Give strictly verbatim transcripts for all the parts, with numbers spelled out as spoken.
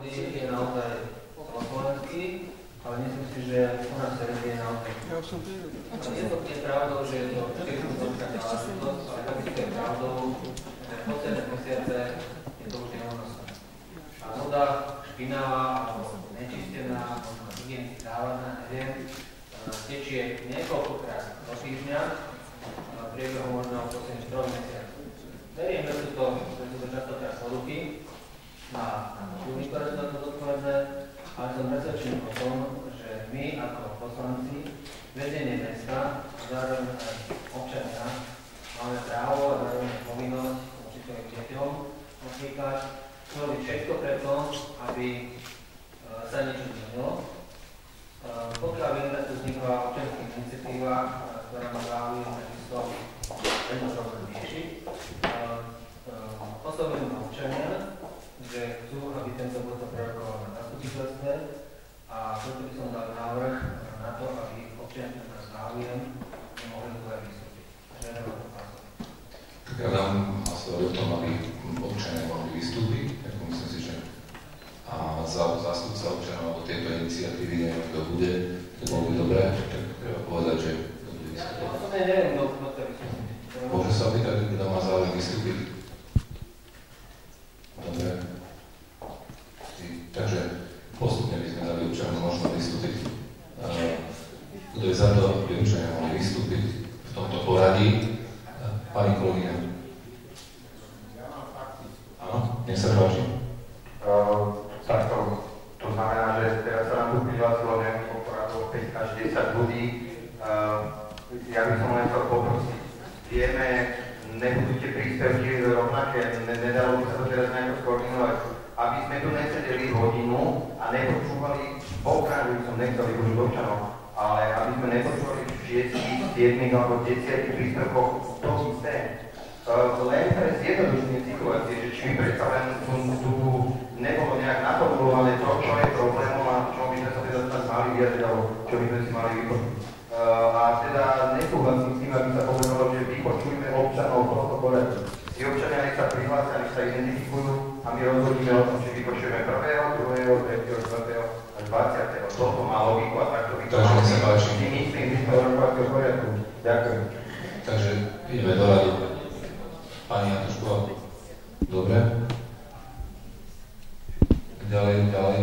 slobody je naozaj celoslovenský, ale myslím si, že u nás v Serede je naozaj. Je to nie pravdou, že je to štyridsaťročná záležitosť, ale takisto je pravdou, že posledné mesiace je to už neúnosné. A voda špinavá alebo nečistená, možno hygienicky dávaná, neviem, tečie niekoľkokrát do týždňa, v priebehu možno posledných troch mesiacov. Verím, že sú to, že sú to častokrát poruchy a úmy, ktoré sú na to zodpovedné, ale som presvedčený o tom, že my ako poslanci, vedenie mesta, zároveň aj občania, máme právo a zároveň povinnosť voči svojim deťom napríklad urobiť všetko preto, aby sa niečo zmenilo. Pokiaľ viem, tak tu vznikla občianská iniciatíva, ktorá má záujem takisto tento problém riešiť. Osobujú ma občania, že chcú, aby tento bod sa prerokoval na zastupiteľstve a preto by som dal návrh na to, aby občania na záujem nemohli tu aj vystúpiť. Tak ja dám hlasovať o tom, aby občania mohli vystúpiť, tak myslím si, že a za zástupca občanov alebo tieto iniciatívy, neviem, kto bude, to bolo by dobré, tak treba povedať, že kto bude vystúpiť. Ja to neviem, kto to vystúpiť. Môže sa opýtať, kto má záujem vystúpiť. Dobre. Takže postupne by sme dali občanom možno vystúpiť. Kto je za to, aby občania mohli vystúpiť v tomto poradí? Pani kolegyňa. Áno, nech sa páči. Takto, to znamená, že teraz sa nám tu prihlásilo neviem, poradov päť až desať ľudí. Ja by som len chcel poprosiť, vieme, nebudú tie príspevky rovnaké, nedalo by sa to teraz nejako skoordinovať, aby sme tu nesedeli hodinu a nepočúvali, pokrát by som nechcel využiť občanov, ale aby sme nepočúvali v šiestich, siedmich alebo desiatich príspevkoch to isté. Len pre zjednodušenie situácie, že či my predsa len tu nebolo nejak naformulované to, čo je problémom a čo by sme sa teda snad mali vyjadriť, alebo čo by sme si mali vypočuť. A teda nesúhlasím s tým, aby sa povedalo, že vypočujme občanov v tomto poriadku. Tí občania nech sa prihlásia, nech sa identifikujú a my rozhodíme o tom, či vypočujeme prvého, druhého, tretieho, štvrtého a dvadsiateho. Toto má logiku a takto by to malo byť. Si myslím, že to rokovacieho poriadku. Ďakujem. Takže ideme do rady. Pani Jatušková. Dobre. Ďalej, ďalej.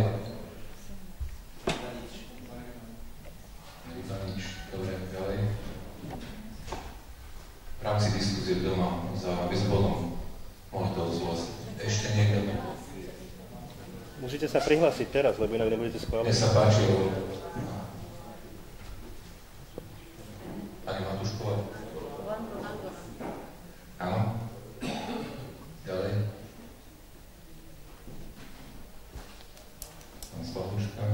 Iba nič. Dobre, ďalej. V rámci diskusie doma, za, aby sme potom mohli to odzvôcť. Ešte niekto? Môžete sa prihlásiť teraz, lebo inak nebudete schváliť. Mne sa páči, lebo... Pani Matušková. Áno. Ďalej. Pán Slavuška.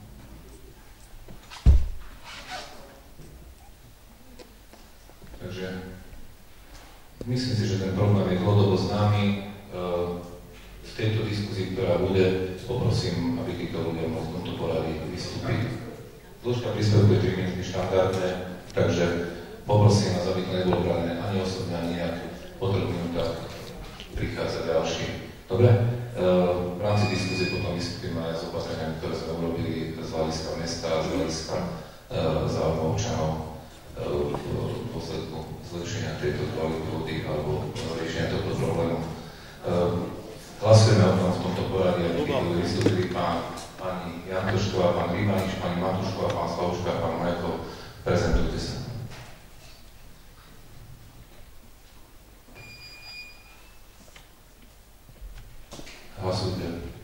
Takže myslím si, že ten problém je dlhodobo známy. V tejto diskuzii, ktorá bude, poprosím, aby títo ľudia mohli v tomto poradí vystúpiť. Dĺžka príspevku je tri minúty štandardné, takže poprosím vás, aby to nebolo brané ani osobne, ani nejak po troch minútach prichádza ďalší. Dobre? V rámci diskuzie potom vystúpim aj s opatreniami, ktoré sme urobili z hľadiska mesta, z hľadiska záujmu občanov v dôsledku zlepšenia tejto kvality vody alebo riešenia tohto problému. Hlasujeme o tom v tomto poradí, aby vystúpili pán, pani Jantošková, pán Rybanič, pani Matušková, pán Slavuška, pán Majko. Prezentujte sa. Hlasujte.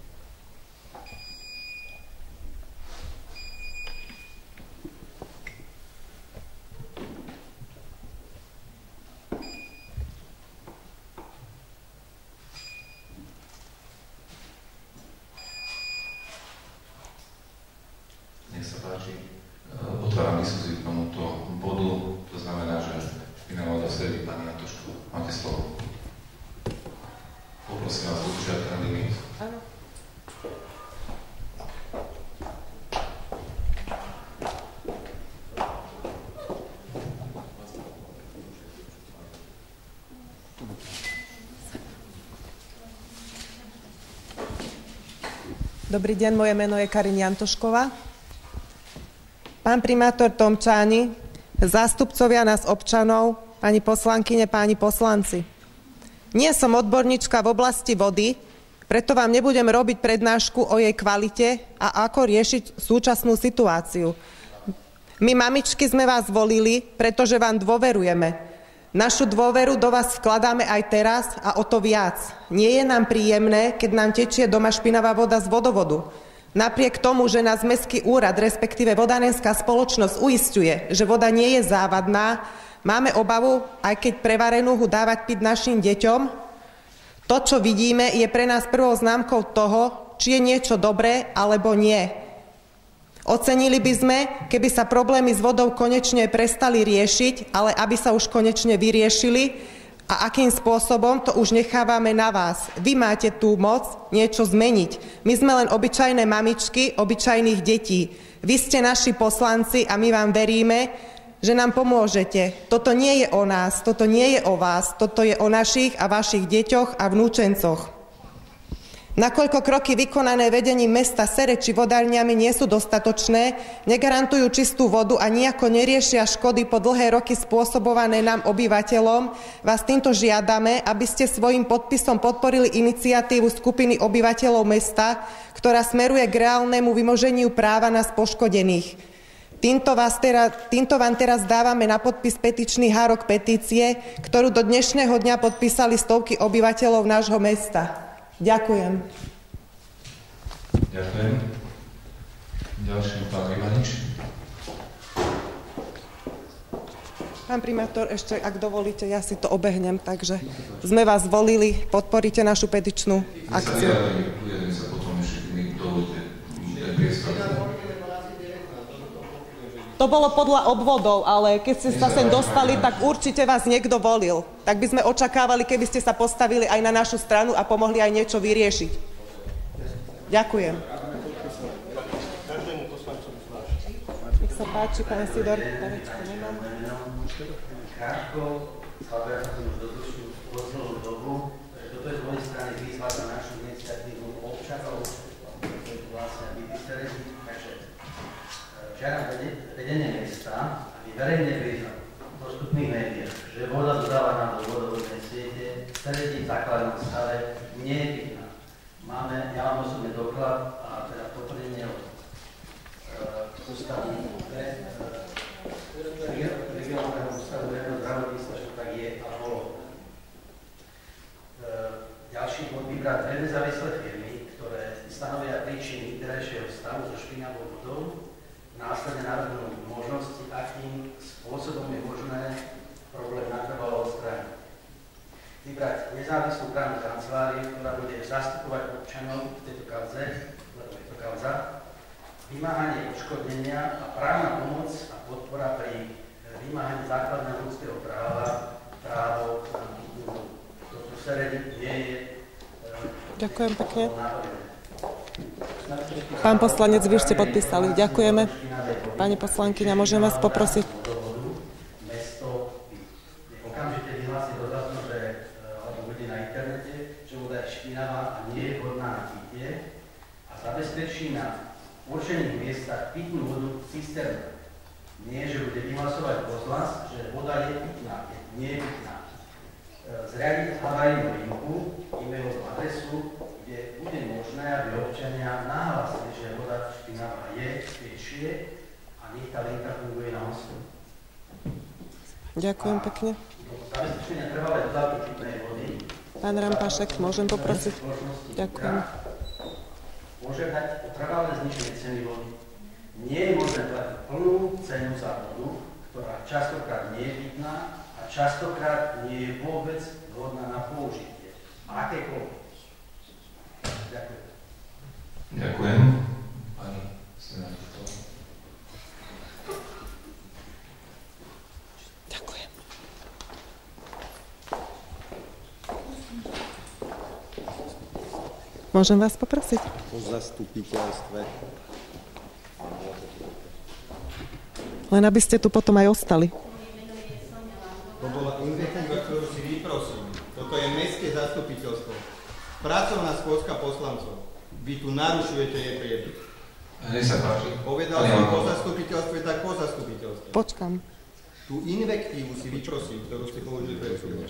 Nech sa páči. Otváram diskusiu k tomuto bodu. To znamená, že špinavá voda v Seredi, pani Jatušková. Máte slovo. Poprosím vás, dodržiavate ten limit. Áno. Dobrý deň, moje meno je Karin Jantošková. Pán primátor Tomčáni, zástupcovia nás občanov, pani poslankyne, páni poslanci. Nie som odborníčka v oblasti vody, preto vám nebudem robiť prednášku o jej kvalite a ako riešiť súčasnú situáciu. My, mamičky, sme vás volili, pretože vám dôverujeme. Našu dôveru do vás vkladáme aj teraz a o to viac. Nie je nám príjemné, keď nám tečie doma špinavá voda z vodovodu. Napriek tomu, že nás Mestský úrad, respektíve vodárenská spoločnosť uisťuje, že voda nie je závadná, máme obavu, aj keď prevarenú ho dávať piť našim deťom. To, čo vidíme, je pre nás prvou známkou toho, či je niečo dobré alebo nie. Ocenili by sme, keby sa problémy s vodou konečne prestali riešiť, ale aby sa už konečne vyriešili, a akým spôsobom, to už nechávame na vás. Vy máte tú moc niečo zmeniť. My sme len obyčajné mamičky, obyčajných detí. Vy ste naši poslanci a my vám veríme, že nám pomôžete. Toto nie je o nás, toto nie je o vás, toto je o našich a vašich deťoch a vnúčencoch. Nakoľko kroky vykonané vedením mesta Sereč či vodárňami nie sú dostatočné, negarantujú čistú vodu a nijako neriešia škody po dlhé roky spôsobované nám obyvateľom, vás týmto žiadame, aby ste svojím podpisom podporili iniciatívu skupiny obyvateľov mesta, ktorá smeruje k reálnemu vymoženiu práva nás poškodených. Týmto, vás teraz, týmto vám teraz dávame na podpis petičný hárok petície, ktorú do dnešného dňa podpísali stovky obyvateľov nášho mesta. Ďakujem. Ďakujem. Ďalší pán Rimanič. Pán primátor, ešte, ak dovolíte, ja si to obehnem, takže sme vás volili, podporíte našu petičnú akciu. Ujedem sa potom ešte, kým dovolíte priestor. To bolo podľa obvodov, ale keď ste sa sem dostali, tak určite vás niekto volil. Tak by sme očakávali, keby ste sa postavili aj na našu stranu a pomohli aj niečo vyriešiť. Ďakujem. Nech sa páči, pán Sidor. Krátko, ale ja som už dlhšiu dobu, toto je z mojej strany výzva za našu iniciatívu občanov, vlastne aby vysterezí, takže žiadam vedenie mesta, aby verejne pri dostupných médiách, že voda dodávaná do vodovodnej siete v stredním základnom stave nie je pitná. Máme, ja mám osobný doklad a teda potvrdenie od ústavu regionálneho ústavu verejného zdravotníctva, že to tak je a bolo. Ďalší bod vybrať dve nezávislé firmy, ktoré stanovia príčiny terajšieho stavu so špinavou vodou, následne navrhnú možnosti, akým spôsobom je možné problém natrvalo odstrániť. Vybrať nezávislú právnu kanceláriu, ktorá bude zastupovať občanov v tejto kauze, lebo je to kauza, vymáhanie odškodnenia a právna pomoc a podpora pri vymáhaní základného ľudského práva, právo na pitnú vodu. Toto v Seredi nie je... Ďakujem pekne. Pán poslanec, vy ste podpísali. Ďakujeme. Pani poslankyňa, môžem vás poprosiť? Mesto okamžite vyhlási dodávku, že alebo bude na internete, že voda je špinavá a nie je vhodná na pitie a zabezpečí na určených miestach pitnú vodu cisternou. Nie, že bude vyhlasovať rozhlas, že voda je pitná, nie je pitná. Zriadiť havarijnú linku, e-mailovú adresu, kde bude možné, aby občania nahlásili, že voda špinavá je, spiečie a nech tá linka funguje na hostu. Ďakujem pekne. Zabezpečenia trvalé dodávky pitnej vody. Pán Rampášek, môžem poprosiť? Ďakujem. Môže dať trvalé zniženie ceny vody. Nie je možné platiť plnú cenu za vodu, ktorá častokrát nie je pitná a častokrát nie je vôbec vhodná na použitie. Akékoľvek. Ďakujem. Ďakujem. Pani senátorka. Ďakujem. Môžem vás poprosiť? O zastupiteľstve. Len aby ste tu potom aj ostali. To bola invektíva, ktorú si vyprosil. Toto je mestské zastupiteľstvo. Pracovná schôdzka poslancov. Vy tu narušujete jej priebeh. Nech sa páči. Povedal som po zastupiteľstve, tak po zastupiteľstve. Počkám. Tú invektívu si vyprosím, ktorú ste použili pre súdu.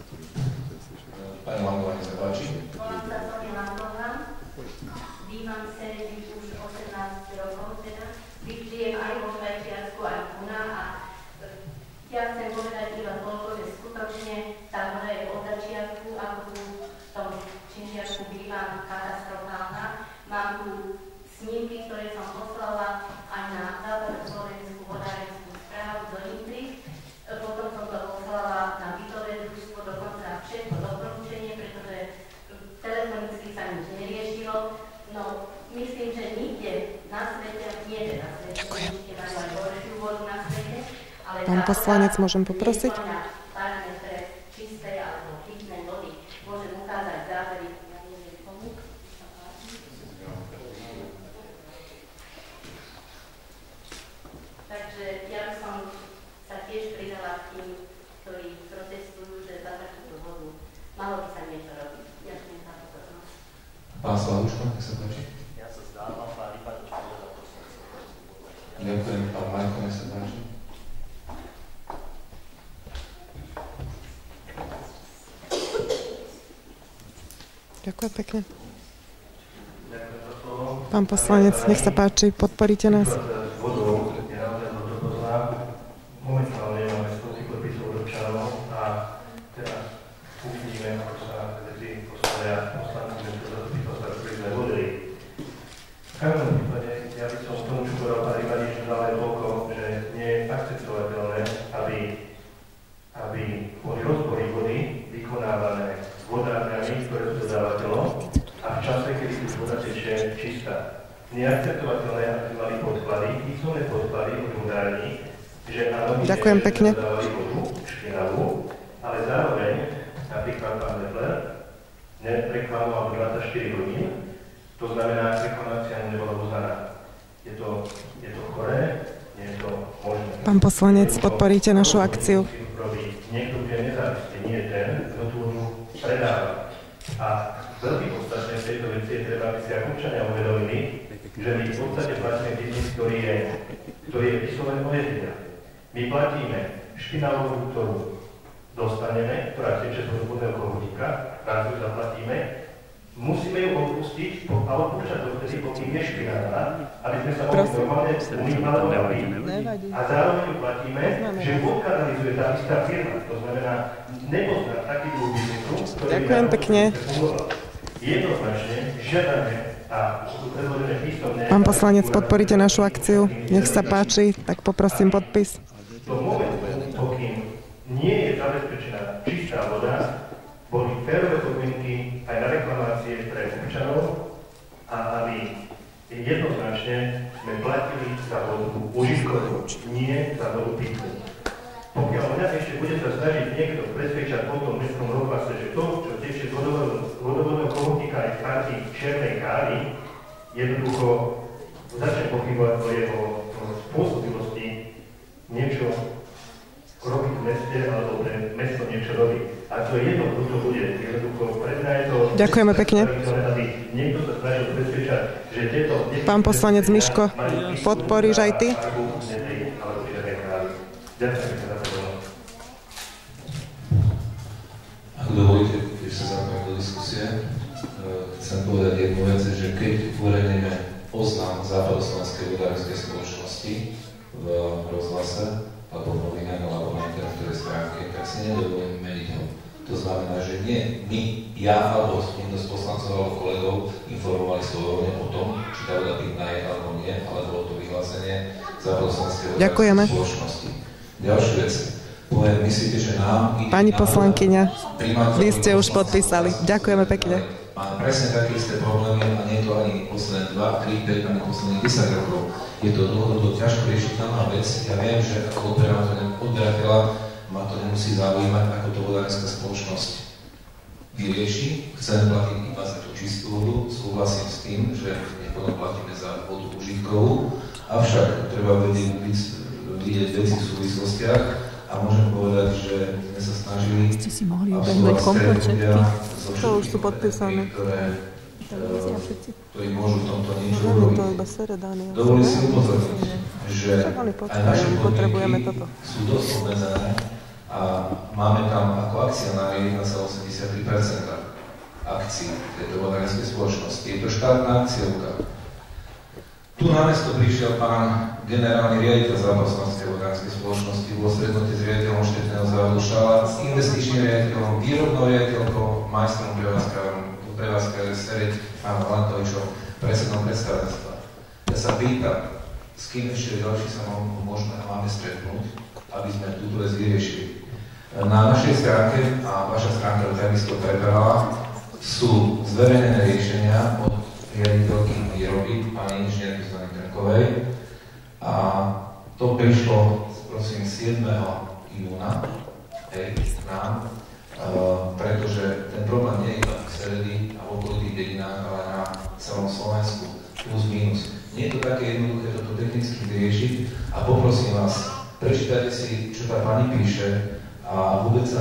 Pani Langová, nech sa páči. Volám sa Sonia Langová. Bývam v Seredi už osemnásť rokov teda. Žijem aj vo Švajčiarsku, aj u nás a ja chcem povedať iba toľko, že skutočne tá voda je od začiatku, ako tu v tom Činžiarsku bývam, katastrofálna. Mám tu snímky, ktoré som poslala aj na západoslovenskú vodárenskú správu do Nitry. Potom som to poslala na bytové družstvo, dokonca všetko doporučenie, pretože telefonicky sa nič neriešilo. No, myslím, že nikde na svete, nie je na svete, nikde majú aj horšiu vodu na svete, ale Pán poslanec, môžem poprosiť? parametre čistej alebo pitnej vody. Môžem ukázať závery, ja neviem komu. Takže ja by som sa tiež pridala k tým, ktorí protestujú, že za takúto vodu malo by sa niečo robiť. Ďakujem za pozornosť. Pán Slavuško, nech sa páči. Ja sa zdávam, pán Rybanič, povedal, to som sa povedal. Ďakujem, pán Majko, nech sa páči. Ďakujem pekne. Pán poslanec, nech sa páči, podporíte nás. Momentálne máme stovky podpisov od občanov a teraz uvidíme, ako sa medzi postavia poslanci mestského zastupiteľstva, ktorí sme volili. V každom prípade, ja by som tomu, čo povedal pán Rybanič, dal len toľko, že nie je akceptovateľné, aby, aby boli rozbory vody vykonávané vodárňami, ktoré sú dodávateľom a v čase, kedy tu voda tečie čistá. Neakceptovateľné, aby mali podklady, písomné podklady od vodární, že áno, ďakujem pekne. Dodávali vodu, špinavú, ale zároveň, napríklad pán Lepler, nereklamoval dvadsaťštyri hodín, to znamená, že reklamácia mu nebola uznaná. Je to, je to choré, nie je to možné. Pán poslanec, podporíte našu akciu. Niekto bude nezávislý, nie ten, kto tú vodu predáva. A veľmi podstatné v tejto veci je treba, aby si ako občania uvedomili, že my v podstate platíme biznis, ktorý je, ktorý je vyslovený ojedinel. My platíme špinavú vodu, ktorú dostaneme, ktorá teče z vodného kohútika, raz ju zaplatíme, musíme ju odpustiť a odpúšťať dovtedy, pokým je špinavá, aby sme sa mohli normálne umýť alebo napiť. A zároveň ju platíme, že ju odkanalizuje tá istá firma. To znamená, nepozná taký druh biznisu, ktorý ďakujem pekne. Jednoznačne žiadame a sú predložené písomné... Pán poslanec, podporíte našu akciu. Nech sa páči, tak poprosím podpis. Do momentu, pokým nie je zabezpečená čistá voda, boli férové podmienky aj na reklamácie pre občanov a aby jednoznačne sme platili za vodu užitkovú, nie za vodu pitnú. Pokiaľ mňa ešte bude sa snažiť niekto presvedčať po tom mestskom rozhlase, že to, čo tečie z vodovodného kohútika aj z party černej kávy, jednoducho začne pochybovať o jeho spôsobilosti niečo robiť v meste, alebo pre mesto niečo robí. A to je jedno, kto to bude. Jednoducho, pre mňa je to... Ďakujeme pekne. Aby niekto sa snažil presvedčať, že tieto... Pán poslanec Miško, podporíš aj ty? Ďakujem za pozornosť. Ak dovolíte, keď sa zapojím do diskusie, chcem povedať jednu vec, že keď uverejníme oznam Západoslovenskej vodárenskej spoločnosti v rozhlase, alebo v novinách, alebo na internetovej stránke, tak si nedovolím meniť ho. To znamená, že nie my, ja alebo niekto z poslancov alebo kolegov informovali svojvoľne o tom, či tá voda pitná je alebo nie, ale bolo to vyhlásenie Západoslovenskej vodárenskej spoločnosti. Ďalšiu vec. Poviem, myslíte, že nám... Pani poslankyňa, vy ste už podpísali. Ďakujeme pekne. Máme presne také isté problémy a nie je to ani posledné dva, tri, päť, ani posledných desať rokov. Je to dlhodobo ťažko riešiteľná vec. Ja viem, že ako odberateľa ma to nemusí zaujímať, ako to vodárenská spoločnosť vyrieši. Chceme platiť iba za tú čistú vodu. Súhlasím s tým, že nepodľa platíme za vodu užitkovú. Avšak treba vedieť, vidieť veci v súvislostiach a môžem povedať, že sme sa snažili ste si mohli obehnúť kompletne. To už sú podpísané. Ktoré ktorí môžu v tomto niečo urobiť. Dovolím si upozorniť, že aj naše podmienky sú dosť obmedzené a máme tam ako akcionári jeden celá osemdesiattri percent akcií tejto vodárenskej spoločnosti. Je to štátna akciovka. Tu na mesto prišiel pán generálny riaditeľ Zápaslánskej vodárenskej spoločnosti, bol stretnutý s riaditeľom Štetného závodu Šala, s investičným riaditeľom, výrobnou riaditeľkou, majstrom prevádzkarom Sereď, pánom Valentovičom, predsedom predstavenstva. Ja sa pýtam, s kým ešte ďalší sa možno máme stretnúť, aby sme túto vec vyriešili. Na našej stránke, a vaša stránka takisto preberala, sú zverejnené riešenia od riaditeľky výroby, pani inžinierky Zuzany Trnkovej. A to prišlo, prosím, siedmeho júna hej, k nám, uh, pretože ten problém nie je iba v Seredi a v okolitých dedinách, ale na celom Slovensku, plus minus. Nie je to také jednoduché toto technicky vyriešiť a poprosím vás, prečítajte si, čo tá pani píše a vôbec sa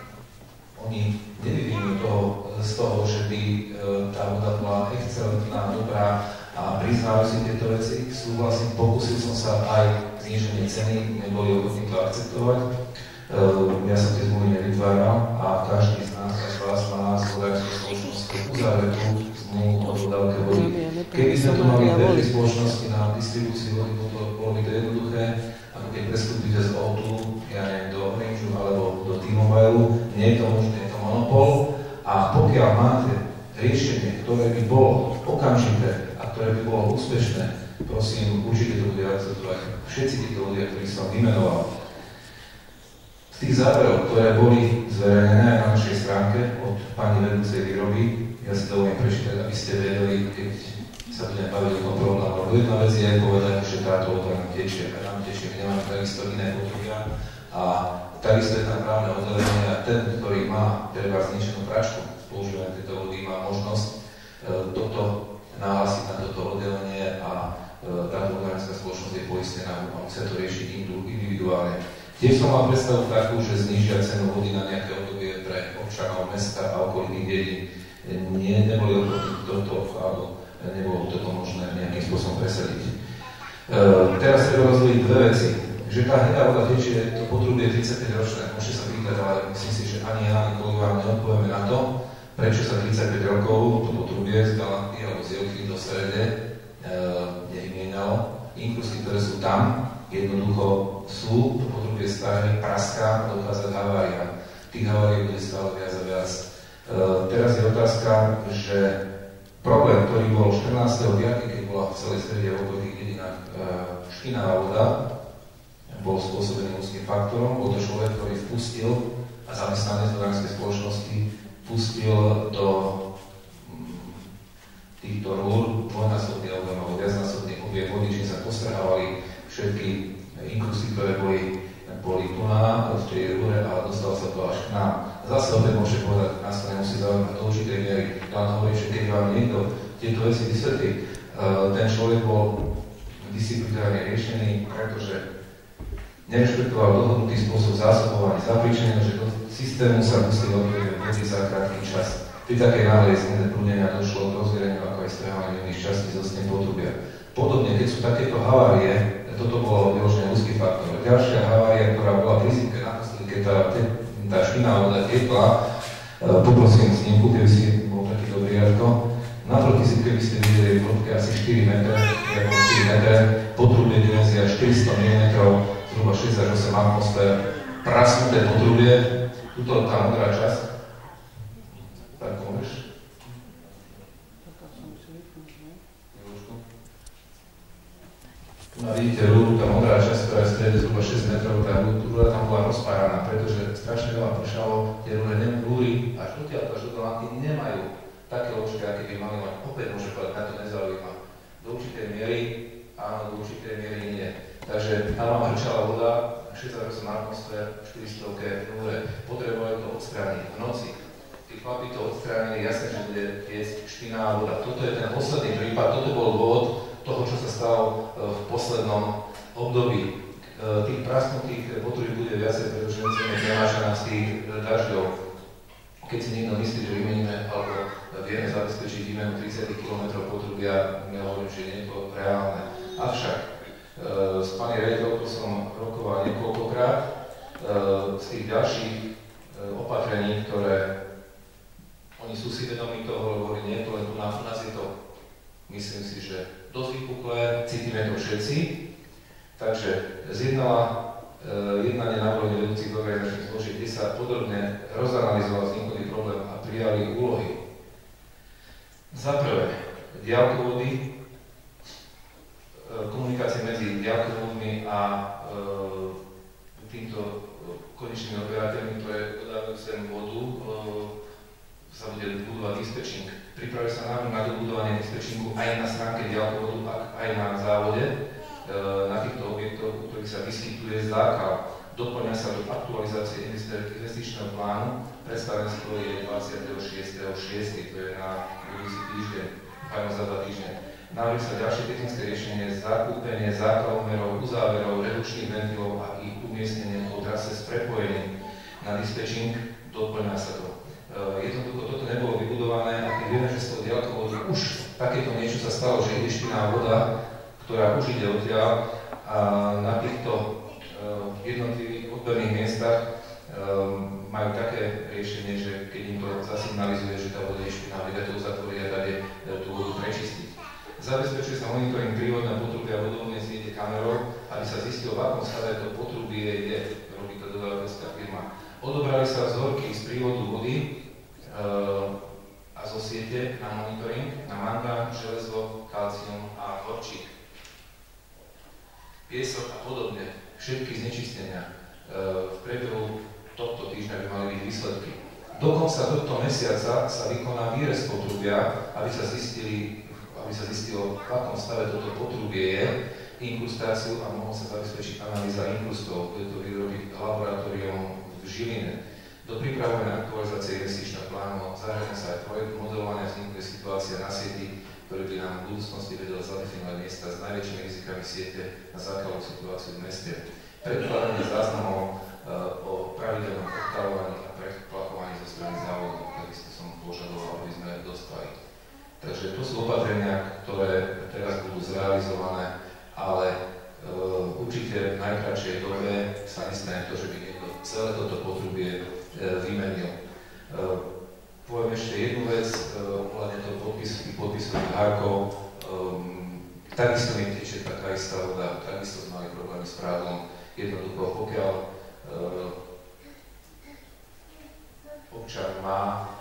oni nevyvinujú toho, z toho, že by e, tá voda bola excelentná, dobrá a priznávajú si tieto veci. Súhlasím, pokúsil som sa aj zníženie ceny, neboli ochotní to akceptovať. E, ja som tie zmluvy nevytváral a každý z nás, aj z vás má z vodárenskej spoločnosti uzavretú zmluvu o dodávke vody. Keby sme tu mali dve spoločnosti na distribúcii vody, bolo by to jednoduché, ako keď preskúpite z ó dva, ja neviem, do Orange alebo do T-Mobile, nie je to možné, je to monopol a pokiaľ máte riešenie, ktoré by bolo okamžité a ktoré by bolo úspešné, prosím, určite to bude akceptovať všetci títo ľudia, ktorí som vymenoval. Z tých záverov, ktoré boli zverejnené na našej stránke od pani vedúcej výroby, ja si dovolím prečítať, aby ste vedeli, keď sa budeme baviť o tom problému. Lebo jedna vec je povedať, že táto voda nám tečie, a nám tečie, my nemáme takisto iné potrubia a takisto je tam právne oddelenie a ten, ktorý má treba zničenú pračku z používania tejto vody, má možnosť e, toto nahlásiť na toto oddelenie a e, táto vodárenská spoločnosť je poistená a musia to riešiť individuálne. Tiež som mal predstavu takú, že znižia cenu vody na nejaké obdobie pre občanov mesta a okolitých dedín. Nie, neboli ochotní toto, alebo nebolo toto možné nejakým spôsobom presadiť. E, teraz treba rozdeliť dve veci. Že tá hnedá voda tečie, to potrubie tridsaťpäť ročné, môžete sa pýtať, ale myslím si, že ani ja, ani kolega vám neodpovieme na to, prečo sa tridsaťpäť rokov to potrubie z Galanty alebo z Jelky do Serede e, nevymienalo. Inkrusty, ktoré sú tam, jednoducho sú, to potrubie staré, praská, dochádza k haváriám. Tých havárií bude stále viac a viac. E, teraz je otázka, že problém, ktorý bol štrnásteho piateho keď bola v celej Strede a okolitých dedinách e, špinavá voda, bol spôsobený ľudským faktorom, bol to človek, ktorý vpustil a zamestnanec vodárenskej spoločnosti pustil do mm, týchto rúr dvojnásobný objem alebo viacnásobný objem vody, či sa postrhávali všetky inkrusty, ktoré boli, boli tu na v tej rúre a dostalo sa to až k nám. Zase opäť môžete povedať, nás to nemusí zaujímať do určitej miery. Ja vám hovorím, že keď vám niekto tieto veci vysvetlí, uh, ten človek bol disciplinárne riešený, pretože nerešpektoval dohodnutý spôsob zásobovania, zapríčenil, že do systému sa musí odvedieť vody za krátky čas. Pri takej náhlej zmene prúdenia došlo k rozviereniu ako aj strehávaniu iných častí zo stien potrubia. Podobne, keď sú takéto havárie, toto bolo vyložené ľudský faktor. Ďalšia havária, ktorá bola pri zimke, naposledy, keď tá, tá špinavá voda tekla, poprosím snímku, keby si bol taký dobrý Radko, naproti zimke by ste videli v asi štyri metre, štyri metre, potrubie dimenzia štyristo milimetrov, zhruba šesť až osem atmosfér, prasnuté potrubie, tuto tá modrá časť. Tak môžeš? Tu vidíte rúru, tá modrá časť, ktorá je v strede zhruba šesť metrov, tá rúra tam bola rozpáraná, pretože strašne veľa pršalo, tie rúry až odtiaľ až do Galanty nemajú také ložky, aké by mali mať. Opäť môže povedať, na to nezaujíma. Do určitej miery, áno, do určitej miery nie. Takže tam mám hrčala voda, šesť až osem atmosfér, štyristo rúre. Potrebovali to odstrániť v noci. Tí chlapi to odstránili, jasne, že bude tiecť špinavá voda. Toto je ten posledný prípad, toto bol dôvod toho, čo sa stalo v poslednom období. Tých prasknutých potrubí bude viacej, pretože vieme prenášaná z tých dažďov. Keď si niekto myslí, že vymeníme alebo vie vieme zabezpečiť výmenu tridsať kilometrov potrubia, nehovorím, že nie je to reálne. Avšak e, s pani rejiteľkou som rokoval niekoľkokrát e, z tých ďalších e, opatrení, ktoré oni sú si vedomí toho, lebo nie je to len tu nás, u nás je to, myslím si, že dosť vypuklé, cítime to všetci. Takže zjednala e, jednanie na úrovni vedúcich organizačných zložiek, kde sa podrobne rozanalizoval vzniknutý problém a prijali úlohy. Za prvé, diaľkovody, e, komunikácie medzi diaľkovodmi a e, týmto konečnými odberateľmi, ktoré dodávajú sem vodu, e, sa bude budovať dispečing. Pripravuje sa návrh na dobudovanie dispečingu aj na stránke diaľkovodu, aj na závode. E, na týchto objektoch, u ktorých sa vyskytuje zákal. Doplňa sa do aktualizácie investičného plánu. Predstavenstvo je dvadsiateho šiesteho šiesteho to je na budúci týždeň, pardon, za dva týždne. Návrh sa ďalšie technické riešenie, zakúpenie zákalomerov, uzáverov, redukčných ventilov a ich umiestnenie po trase s prepojením na dispečing. Doplňa sa to. Jednoducho toto nebolo vybudované a keď vieme, že z toho diaľkovodu už takéto niečo sa stalo, že ide špinavá voda, ktorá už ide odtiaľ a na týchto uh, jednotlivých odberných miestach um, majú také riešenie, že keď im to zasignalizuje, že tá voda je špinavá, vedia to uzatvoriť a dať tú vodu prečistiť. Zabezpečuje sa monitoring prírodného potrubia vodovodnej siete kamerou, aby sa zistilo, v akom stave to potrubie je, robí to dodávateľská firma. Odobrali sa vzorky z prívodu vody a zo siete na monitoring na mangán, železo, kalcium a chlorčík. Piesok a podobne, všetky znečistenia v priebehu tohto týždňa by mali byť výsledky. Do konca tohto mesiaca sa vykoná výrez potrubia, aby sa, zistili, aby sa zistilo, v akom stave toto potrubie je, inkrustáciu a mohol sa zabezpečiť analýza inkrustov, bude to vyrobiť laboratórium v Žiline. Do pripravovanej aktualizácie investičného plánu zahrania sa aj projekt modelovania vzniknej situácie na sieti, ktorý by nám v budúcnosti vedel zadefinovať miesta s najväčšími rizikami siete na zákalovú situáciu v meste. Predkladanie záznamov uh, o pravidelnom odkalovaní a preplakovaní zo strany závodu, takisto som požadoval, aby sme dostali. Takže to sú opatrenia, ktoré teraz budú zrealizované, ale uh, určite v najkratšej dobe sa nestane to, že by niekto celé toto potrubie vymenil. Uh, poviem ešte jednu vec, ohľadne toho podpisu, tých podpisových hárkov. Um, takisto mi tečie taká istá voda, takisto sme mali problémy s prádlom. Jednoducho, pokiaľ uh, občan má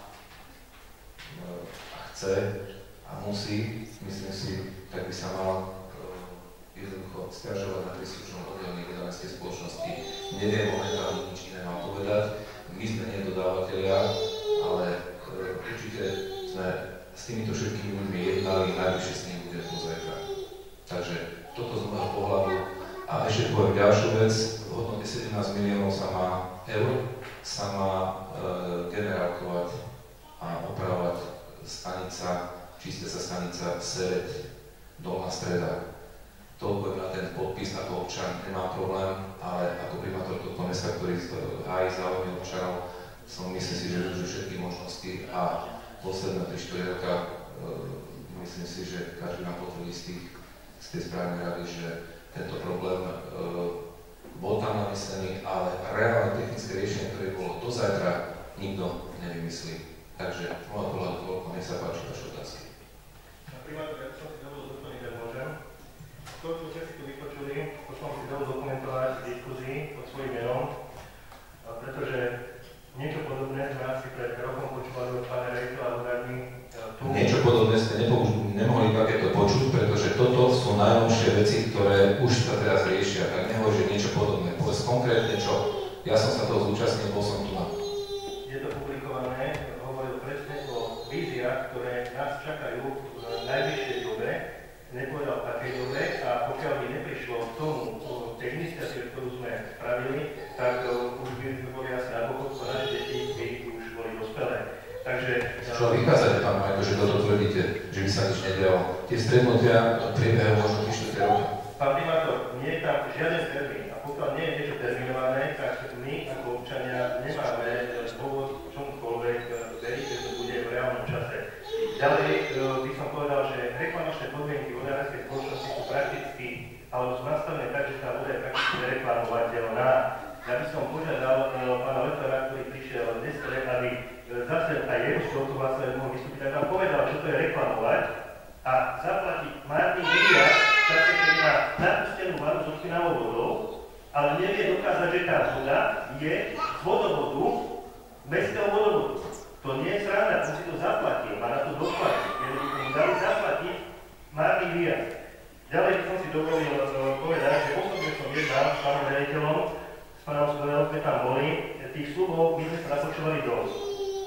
uh, a chce a musí, myslím si, tak by sa mal uh, jednoducho sťažovať na príslušnom oddelení vodárenskej spoločnosti. Neviem momentálne nič iné mám povedať. My sme nie dodávateľia, ale e, určite sme s týmito všetkými ľuďmi jednali, najvyššie s nimi bude pozajtra. Takže toto z môjho pohľadu. A ešte poviem ďalšiu vec, v hodnote sedemnásť miliónov sa má eur, sa má e, generálkovať a opravovať stanica, čistá sa stanica Seret, Dolná Streda. Toľko na ten podpis ako občan nemá problém, ale ako primátor tohto mesta, ktorý hájí záujmy občanov, som myslím si, že využijú všetky možnosti a posledné tri štyri roka e, myslím si, že každý nám potvrdí z, tých, z tej správnej rady, že tento problém e, bol tam namyslený, ale reálne technické riešenie, ktoré bolo do zajtra, nikto nevymyslí. Takže môj pohľad toľko, nech sa páči vaše otázky. Primátor, ja som si dovolil doplniť, ak môžem. To, čo ste si tu vypočuli, to som si dal dokumentovať v diskuzii pod svojím menom, pretože niečo podobné sme asi pred rokom počúvali od pána rejiteľa Hudárny. Niečo podobné ste nepoču- nemohli takéto počuť, pretože toto sú najnovšie veci, ktoré už sa teraz riešia. Tak nehovorí, že niečo podobné. Povedz konkrétne čo. Ja som sa toho zúčastnil, bol som tu na. Je to publikované, hovoril presne o víziách, ktoré nás čakajú v najbližšej dobe. Nepovedal v takej dobe a pokiaľ by neprišlo k tomu, tej iniciatíve, ktorú sme spravili, tak už by sme boli asi na pochodku a naše deti by už boli dospelé. Takže... Čo vychádzate, pán Majko, že toto tvrdíte, že by sa nič nedialo? Tie stretnutia priebehajú možno tri štyri roky. Pán primátor, nie je tam žiaden termín a pokiaľ nie je niečo terminované, tak my ako občania nemáme dôvod čomukoľvek veriť, že to bude v reálnom čase. Ďalej by som povedal, že reklamačné podmienky vodárenskej spoločnosti sú prakticky, alebo sú nastavené tak, že tá voda je prakticky reklamovateľná. Ja by som požiadal pána lektora, ktorý prišiel dnes, aby zase aj jeho školku vlastne mohol vystúpiť, tak vám povedal, čo to je reklamovať a zaplatiť márny výjazd v čase, keď má napustenú vanu so spinavou vodou, ale nevie dokázať, že tá voda je z vodovodu, mestského vodovodu. To nie je sranda, on si to zaplatil, má na to doplatiť. Jednoducho mu dali zaplatiť márny výjazd. Ďalej by som si dovolil povedať, že osobne som jednal s pánom riaditeľom, s pánom Skodelom, sme tam boli, tých slubov my sme sa napočúvali dosť.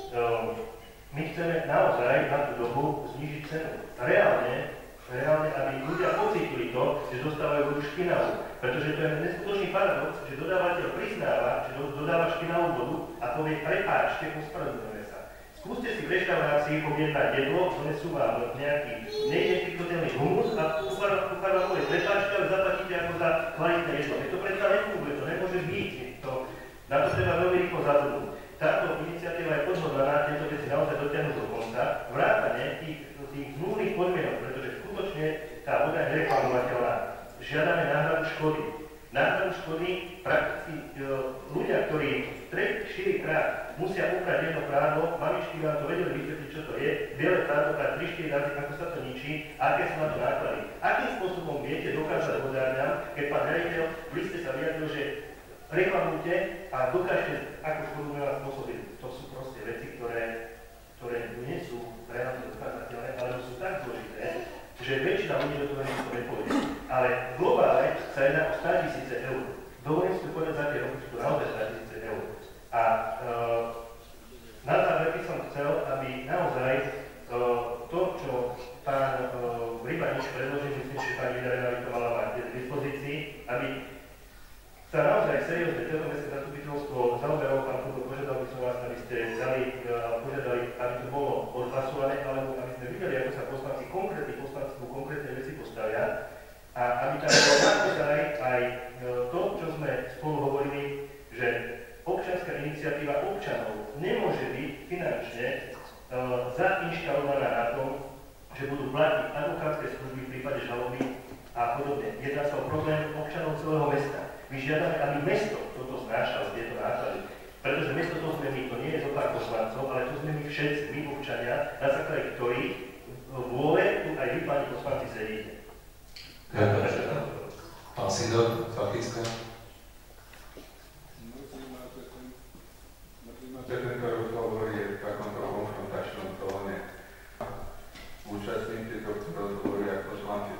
My chceme naozaj na tú dobu znížiť cenu. Reálne, reálne, aby ľudia pocítili to, že dostávajú vodu špinavú. Pretože to je neskutočný paradox, že dodávateľ priznáva, že dodáva špinavú vodu a povie, prepáčte, ospravedlňujeme sa. Skúste si v reštaurácii objednať jedlo, donesú vám nejaký neidentifikovateľný humus a kuchár vám povie, prepáčte, ale zaplatíte ako za kvalitné jedlo. Je to predsa nefunguje, to nemôže byť. To, na to treba veľmi rýchlo zabudnúť. Táto iniciatíva je podhodlaná, tieto veci naozaj dotiahnuť do konca, vrátane tých, tých zmluvných podmienok, pretože skutočne tá voda je nereklamovateľná. Žiadame náhradu škody. Náhradu škody prakticky e, ľudia, ktorí tri štyri krát musia uprať jedno prádlo, mamičky vám to vedeli vysvetliť, čo to je, biele prádlo prať tri štyri razy, ako sa to ničí, aké sú na to náklady. Akým spôsobom viete dokázať vodárňam, keď pán riaditeľ v liste sa vyjadril, že reklamujte a dokážete, ako škodu vás spôsobiť. To sú proste veci, ktoré, ktoré nie sú reálne dokázateľné, ale sú tak zložité, že väčšina ľudí do toho niečo nepôjde. Ale v globále sa jedná o sto tisíce eur. Dovolím si to povedať za tie roky, sú to naozaj sto tisíce eur. A e, na záver by som chcel, aby naozaj e, to, čo pán e, Rybanič predložil, myslím, že pani Vidarina by to mala mať k dispozícii, aby sa naozaj seriózne toto mestské zastupiteľstvo zaoberalo, pán Kubor, požiadal by som vás, aby ste dali, požiadali, aby to bolo odhlasované, alebo aby sme videli, ako sa poslanci, konkrétni poslanci ku konkrétne veci postavia a aby tam bolo naozaj aj to, čo sme spolu hovorili, že občianska iniciatíva občanov nemôže byť finančne uh, zainštalovaná na tom, že budú platiť advokátske služby v prípade žaloby a podobne. Jedná sa o problém občanov celého mesta. My žiadame, aby mesto toto znášalo, tieto náklady. Pretože mesto to sme my, to nie je zo pár poslancov, ale to sme my všetci, my občania, na základe ktorých vôle tu aj vy, pani poslanci, sedíte. Pán Sidor, faktická. Tento rozhovor je v takomto konfrontačnom tóne. Účastníci tohto rozhovoru ako poslanci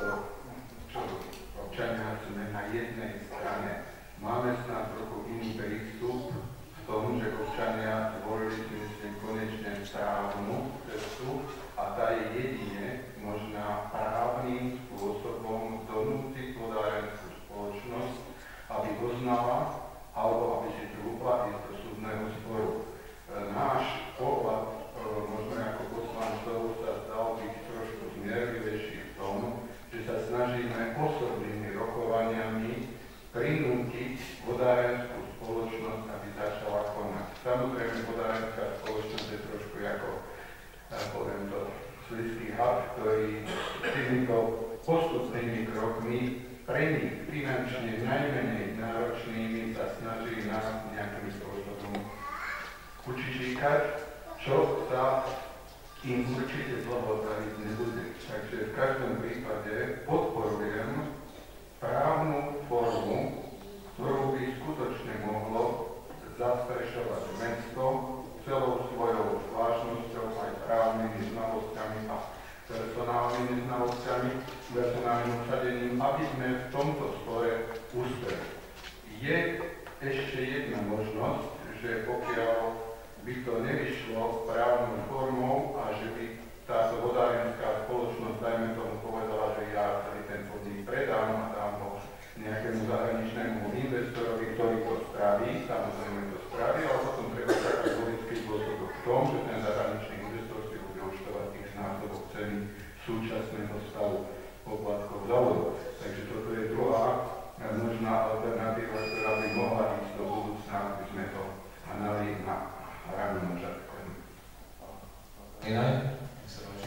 čo občania sme na jednej strane. Máme snad trochu iný prístup v tom, že občania zvolili, myslím, konečne správnu cestu a tá je jedine možná právnym spôsobom donútiť vodárenskú spoločnosť, aby doznala alebo aby si trúpla ísť do súdneho sporu. Náš pohľad, možno ako poslancov, sa zdal byť trošku zmierlivejší v tom, že sa snažíme osobnými rokovaniami prinútiť vodárenskú spoločnosť, aby začala konať. Samozrejme, vodárenská spoločnosť je trošku ako, poviem to, slizký had, ktorý týmito postupnými krokmi pre nich finančne najmenej náročnými sa snaží nás nejakým spôsobom učičíkať, čo sa im určite dlho dariť nebude. Takže v každom prípade podporujem právnu formu, ktorú by skutočne mohlo zastrešovať mesto celou svojou zvláštnosťou aj právnymi znalosťami a personálnymi znalosťami, personálnym obsadením, aby sme v tomto spore uspeli. Je ešte jedna možnosť, že pokiaľ by to nevyšlo právnou formou a že by táto vodárenská spoločnosť, dajme tomu, povedala, že ja celý ten podnik predám a dám ho nejakému zahraničnému investorovi, ktorý to spraví, samozrejme to spraví, ale potom treba taký logický dôsledok v tom, že ten zahraničný investor si bude účtovať tých násobok ceny súčasného stavu poplatkov za vodu. Takže toto je druhá možná alternatíva, ktorá by mohla ísť do budúcna, aby sme to hnali na ranu noža. Iné?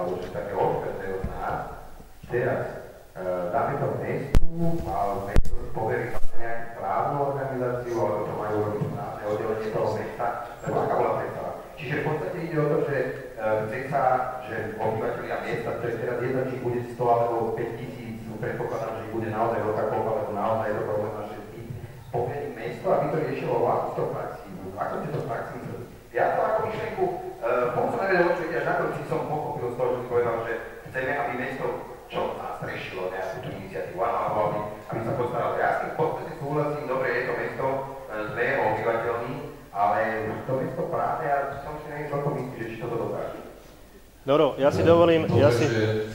alebo že také odpäté od nás, teraz uh, dáme to mestu, ale mesto poverí nejakú právnu organizáciu, alebo to majú robiť právne oddelenie toho mesta, lebo aká bola predstava. Čiže v podstate ide o to, že chce uh, sa, že obyvateľia miesta, to je teraz jedna, či bude sto alebo päť tisíc, predpokladám, že bude naozaj rotakov, alebo naozaj je to problém na všetky, poverí mesto, aby to riešilo ako to praxi. Ako ste to praxi mysleli? Ja to ako myšlenku, uh, som sa nevedel očuť, až na konci som pochopil z toho, že si povedal, že chceme, aby mesto čo zastrešilo nejakú tú iniciatívu, alebo aby, aby sa postaralo. Ja s tým v podstate súhlasím, dobre, je to mesto zlé o obyvateľní, ale to mesto práve, ja som si neviem celkom istý, že či toto dokáže. Noro, ja si dovolím, ja si...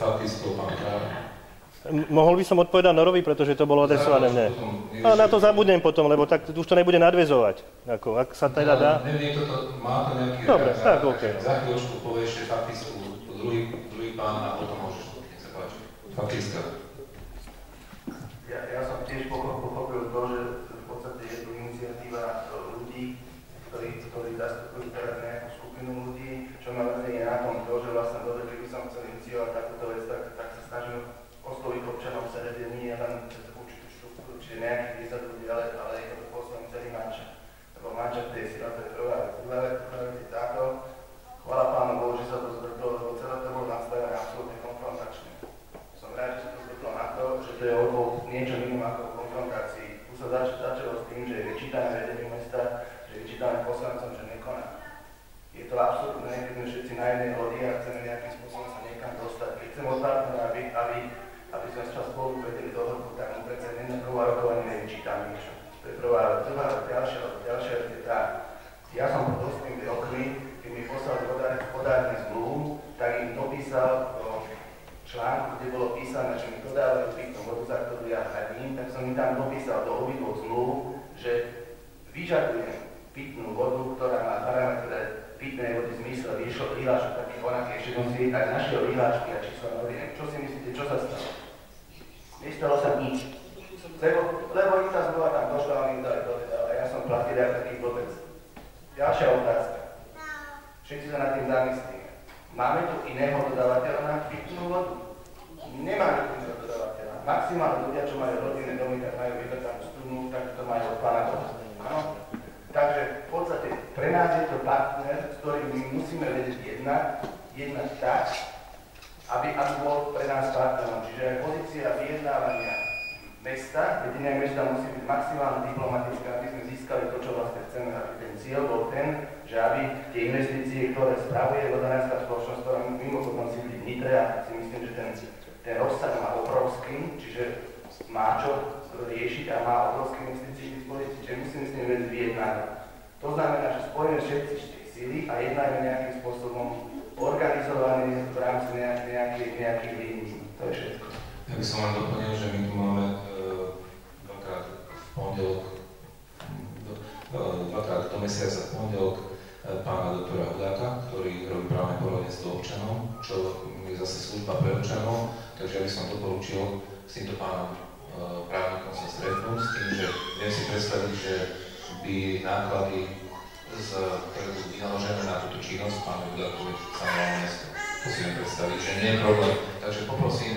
Mohol by som odpovedať Norovi, pretože to bolo adresované mne. A na to zabudnem potom, lebo tak už to nebude nadväzovať. Ako, ak sa teda dá... Neviem, toto má to nejaký... Dobre, tak, okej. Za chvíľočku povieš ešte faktickú, druhý, druhý pán a potom môžeš, nech sa páči. Faktická. Ja, ja som tiež pochopil to, že v podstate je tu iniciatíva ľudí, ktorí, ktorí zastupujú teraz nejakú skupinu ľudí, čo ma mrzí na tom to, že vlastne dobre, keby som chcel iniciovať takúto vec, tak, tak sa snažím osloviť občanov Serebie, nie len cez určitú štruktúru, čiže nejakých desať ľudí, ale, ale je to posledný celý mančat. Lebo mančat to je sila, to je prvá vec. Druhá vec, druhá vec je táto. Chvála Pánu Bohu, že sa to zvrtlo, lebo celé to bolo nastavené absolútne konfrontačne. Som rád, že sa to zvrtlo na to, že to je o niečo minimum ako o konfrontácii. Tu sa zač- začalo s tým, že je vyčítané vedeniu mesta, že je vyčítané poslancom, že nekoná. Je to absolútne, keď sme všetci na jednej lodi a chceme nejakým spôsobom sa niekam dostať. Keď chcem od partnera, aby, aby aby sme sa spolu vedeli do hĺbku, tak mu predsa jedna prvá rokovanie nevyčítam niečo. To je prvá vec. Druhá vec, ďalšia, ďalšia vec je tá. Ja som pod tými rokmi, keď mi poslali podárne zmluvu, tak im dopísal do článku, kde bolo písané, že mi dodávajú pitnú vodu, za ktorú ja hradím, tak som im tam dopísal do obidvoch zmluv, že vyžadujem pitnú vodu, ktorá má parametre pitnej vody v zmysle vyhlášok takých onakých, že som si aj našiel vyhlášky a čísla noviny. Čo si myslíte, čo sa stalo? Nestalo sa nič. Lebo, lebo ich tá zmluva tam došla a mi dali do teda, ja som platil aj taký blbec. Ďalšia otázka. Všetci sa nad tým zamyslíme. Máme tu iného dodávateľa na pitnú vodu? Nemáme tu iného dodávateľa. Maximálne ľudia, čo majú rodinné domy, tak majú vybertanú studnú, tak to majú od pána Boha. Áno? Takže v podstate pre nás je to partner, s ktorým my musíme vedieť jednať, jednať tak, aby, aby bol pre nás partnerom. Čiže aj pozícia vyjednávania mesta, vedenia mesta musí byť maximálne diplomatická, aby sme získali to, čo vlastne chceme, aby ten cieľ bol ten, že aby tie investície, ktoré spravuje vodárenská spoločnosť, ktorá mimochodom sídli v Nitre, a si myslím, že ten, ten rozsah má obrovský, čiže má čo riešiť a má obrovské investície k dispozícii, čiže musíme s ním vedieť vyjednávať. To znamená, že spojíme všetci štyri síly a jednajme nejakým spôsobom organizovaný v rámci nejak, nejakých, nejakých línií. To je všetko. Ja by som len doplnil, že my tu máme dvakrát v pondelok, dvakrát do mesiaca v pondelok pána doktora Hudáka, ktorý robí právne poradenstvo občanom, čo je zase služba pre občanov, takže ja by som doporučil s týmto pánom právnikom sa stretnúť, s tým, že viem si predstaviť, že by náklady, z, ktoré budú vynaložené na túto činnosť, pánu Hudákovi sanovalo mesto. To si viem predstaviť, že nie je problém, takže poprosím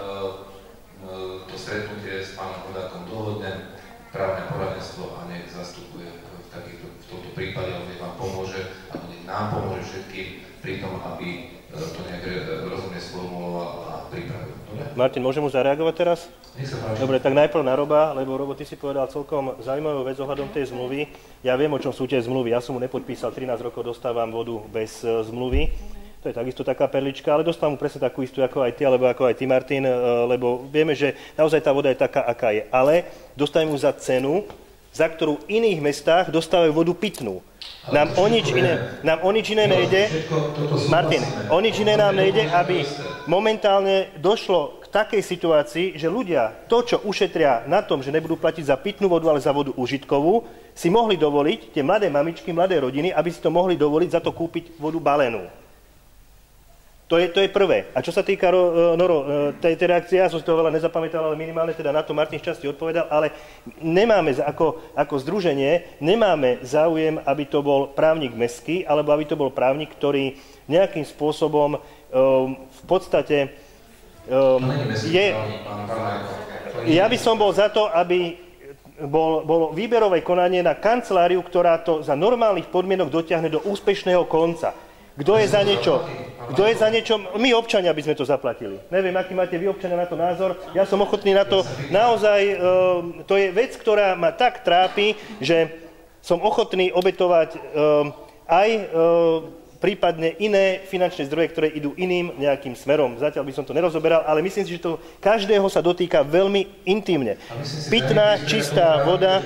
to stretnutie s pánom Hudákom dohodnem, právne poradenstvo a nech zastupuje v, takýchto, v tomto prípade, on nech vám pomôže, alebo nech nám pomôže všetkým pri tom, aby to nejak rozumne sformuloval a pripravil. Dobre? Martin, môžem už zareagovať teraz? Nech sa páči. Dobre, tak najprv na Roba, lebo Robo, ty si povedal celkom zaujímavú vec ohľadom tej zmluvy. Ja viem, o čom sú tie zmluvy. Ja som mu nepodpísal, trinásť rokov dostávam vodu bez zmluvy. To je takisto taká perlička, ale dostávam mu presne takú istú ako aj ty, alebo ako aj ty, Martin, lebo vieme, že naozaj tá voda je taká, aká je. Ale dostávam mu za cenu, za ktorú v iných mestách dostávajú vodu pitnú. Nám o nič iné, nám o nič iné nejde, Martin, o nič iné nám nejde, aby momentálne došlo k takej situácii, že ľudia to, čo ušetria na tom, že nebudú platiť za pitnú vodu, ale za vodu užitkovú, si mohli dovoliť, tie mladé mamičky, mladé rodiny, aby si to mohli dovoliť za to kúpiť vodu balenú. To je, to je prvé. A čo sa týka, Noro, tej, tej reakcie, ja som si to veľa nezapamätal, ale minimálne teda na to Martin šťastí odpovedal, ale nemáme, ako, ako združenie, nemáme záujem, aby to bol právnik mestský, alebo aby to bol právnik, ktorý nejakým spôsobom um, v podstate um, je... Ja by som bol za to, aby bol, bolo výberové konanie na kanceláriu, ktorá to za normálnych podmienok dotiahne do úspešného konca. Kto je za niečo? Kto je za niečo? My občania by sme to zaplatili. Neviem, aký máte vy občania na to názor. Ja som ochotný na to. Naozaj, um, to je vec, ktorá ma tak trápi, že som ochotný obetovať um, aj um, prípadne iné finančné zdroje, ktoré idú iným nejakým smerom. Zatiaľ by som to nerozoberal, ale myslím si, že to každého sa dotýka veľmi intímne. Pitná, čistá voda...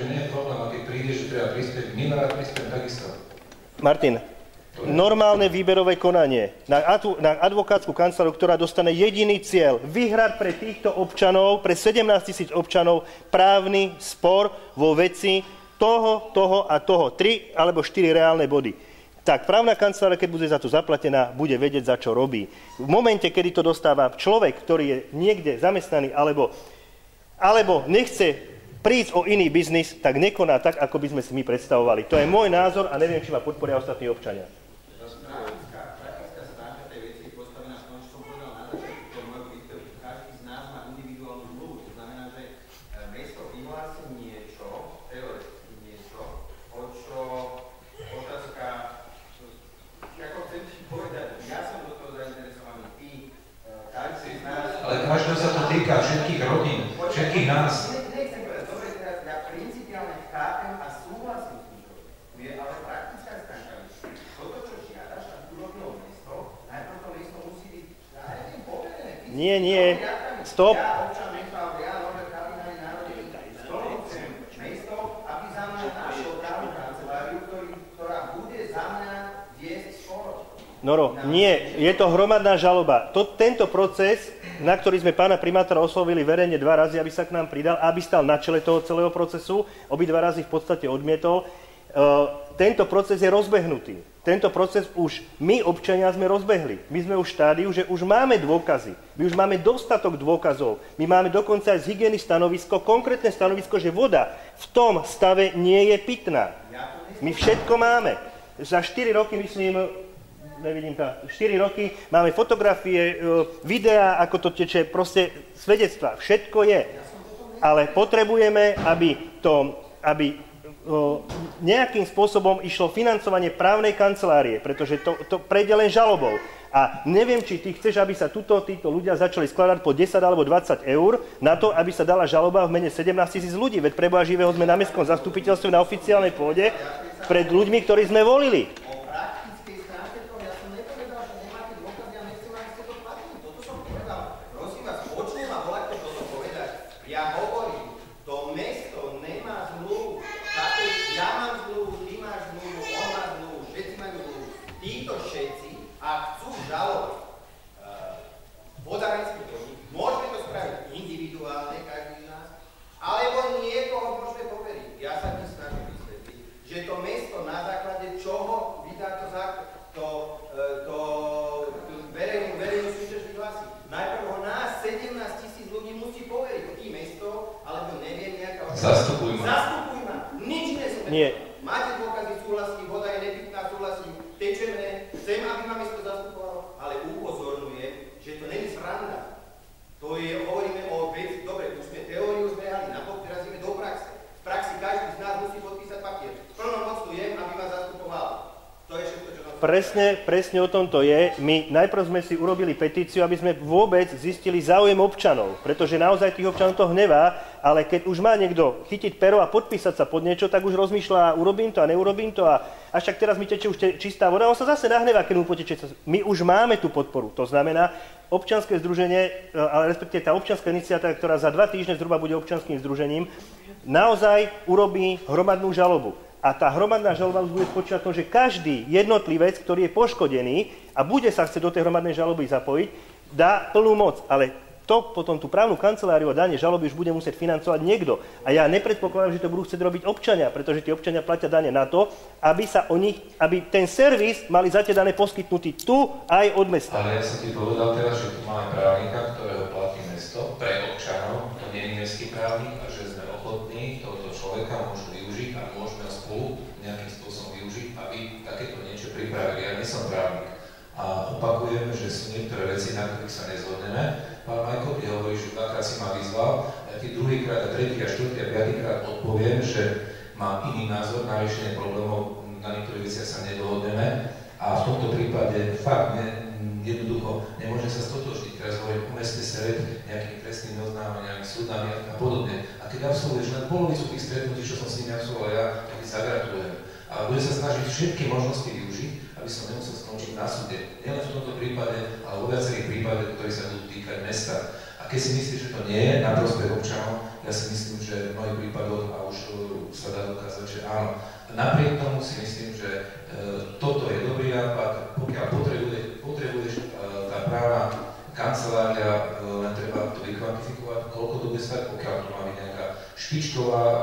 Martin, normálne výberové konanie na, na advokátsku kanceláriu, ktorá dostane jediný cieľ vyhrať pre týchto občanov, pre sedemnásť tisíc občanov právny spor vo veci toho, toho a toho. Tri alebo štyri reálne body. Tak právna kancelária, keď bude za to zaplatená, bude vedieť, za čo robí. V momente, kedy to dostáva človek, ktorý je niekde zamestnaný, alebo, alebo nechce prísť o iný biznis, tak nekoná tak, ako by sme si my predstavovali. To je môj názor a neviem, či ma podporia ostatní občania. Každého sa to týka všetkých rodín, všetkých nás. Nechcem povedať, dobre, teraz ja principiálne chápem a súhlasím s tým, čo je ale praktická stránka. Toto, čo žiadaš, aby urobilo mesto, najprv to mesto musí byť, ja neviem, poverené. Nie, nie, stop. Ja, občan mesta, alebo ja, Norbert Kalina, je narodený. Z toho chcem mesto, aby za mňa našiel právnu kanceláriu, ktorá bude za mňa viesť spor. Noro, nie, je to hromadná žaloba. To, tento proces, na ktorý sme pána primátora oslovili verejne dva razy, aby sa k nám pridal, aby stal na čele toho celého procesu, obidva razy v podstate odmietol. E, tento proces je rozbehnutý. Tento proces už my, občania, sme rozbehli. My sme už v štádiu, že už máme dôkazy. My už máme dostatok dôkazov. My máme dokonca aj z hygieny stanovisko, konkrétne stanovisko, že voda v tom stave nie je pitná. My všetko máme. Za štyri roky, myslím, nevidím tam, štyri roky, máme fotografie, videá, ako to teče, proste svedectva, všetko je. Ale potrebujeme, aby to, aby o, nejakým spôsobom išlo financovanie právnej kancelárie, pretože to, to prejde len žalobou. A neviem, či ty chceš, aby sa tuto, títo ľudia začali skladať po desať alebo dvadsať eur na to, aby sa dala žaloba v mene sedemnásť tisíc ľudí. Veď pre Boha živého sme na mestskom zastupiteľstve na oficiálnej pôde pred ľuďmi, ktorí sme volili. Zastupuj ma. Zastupuj ma. Nič nesúhlasím. Nie. Máte dôkazy, súhlasím, voda je nepitná, súhlasím, tečeme, chcem, aby ma mesto zastupovalo, ale upozorňujem, že to není sranda. To je, hovoríme o veci, dobre, už sme teóriu zbehali, napokon teraz ideme do praxe. V praxi každý z nás musí podpísať papier. Plnomocňujem, aby ma zastupovalo. To je všetko, čo nám... Presne, presne o tom to je. My najprv sme si urobili petíciu, aby sme vôbec zistili záujem občanov, pretože naozaj tých občanov to hnevá, ale keď už má niekto chytiť pero a podpísať sa pod niečo, tak už rozmýšľa, urobím to a neurobím to a až tak teraz mi teče už čistá voda, on sa zase nahnevá, keď mu poteče. My už máme tú podporu, to znamená občianske združenie, ale respektíve tá občianska iniciatíva, ktorá za dva týždne zhruba bude občianským združením, naozaj urobí hromadnú žalobu. A tá hromadná žaloba už bude spočívať v tom, že každý jednotlivec, ktorý je poškodený a bude sa chcieť do tej hromadnej žaloby zapojiť, dá plnú moc. Ale to potom tú právnu kanceláriu a danie žaloby už bude musieť financovať niekto. A ja nepredpokladám, že to budú chcieť robiť občania, pretože tí občania platia dane na to, aby sa o nich, aby ten servis mali za tie dane poskytnutý tu aj od mesta. Ale ja som ti povedal teraz, že tu máme právnika, ktorého platí mesto pre občanov, to nie je mestský právnik a že sme ochotní tohoto človeka môžu využiť a môžeme ho spolu nejakým spôsobom využiť, aby takéto niečo pripravili. Ja nie som právnik, A opakujeme, že sú niektoré veci, na ktorých sa nezhodneme. Pán Majko, ty hovorí, že dvakrát si ma vyzval, ja ti druhýkrát a tretí a štvrtý a piatýkrát odpoviem, že mám iný názor na riešenie problémov, na niektorých veciach sa nedohodneme. A v tomto prípade fakt ne, jednoducho nemôžem sa stotožniť. Teraz hovorím o meste Sered, nejakými trestnými oznámeniami, súdami a podobne. A keď absolvuješ len polovicu tých stretnutí, čo som s nimi absolvoval ja, tak ti zagratulujem. A budem sa snažiť všetky možnosti využiť, aby som nemusel skončiť na súde. Nielen v tomto prípade, ale vo viacerých prípadoch, ktorí sa budú týkať mesta. A keď si myslíš, že to nie je na prospech občanov, ja si myslím, že v mnohých prípadoch, a už sa dá dokázať, že áno. Napriek tomu si myslím, že e, toto je dobrý nápad, pokiaľ potrebuješ, potrebuješ e, tá právna kancelária, e, len treba to vykvantifikovať, koľko to bude stať, pokiaľ to má byť nejaká špičková e,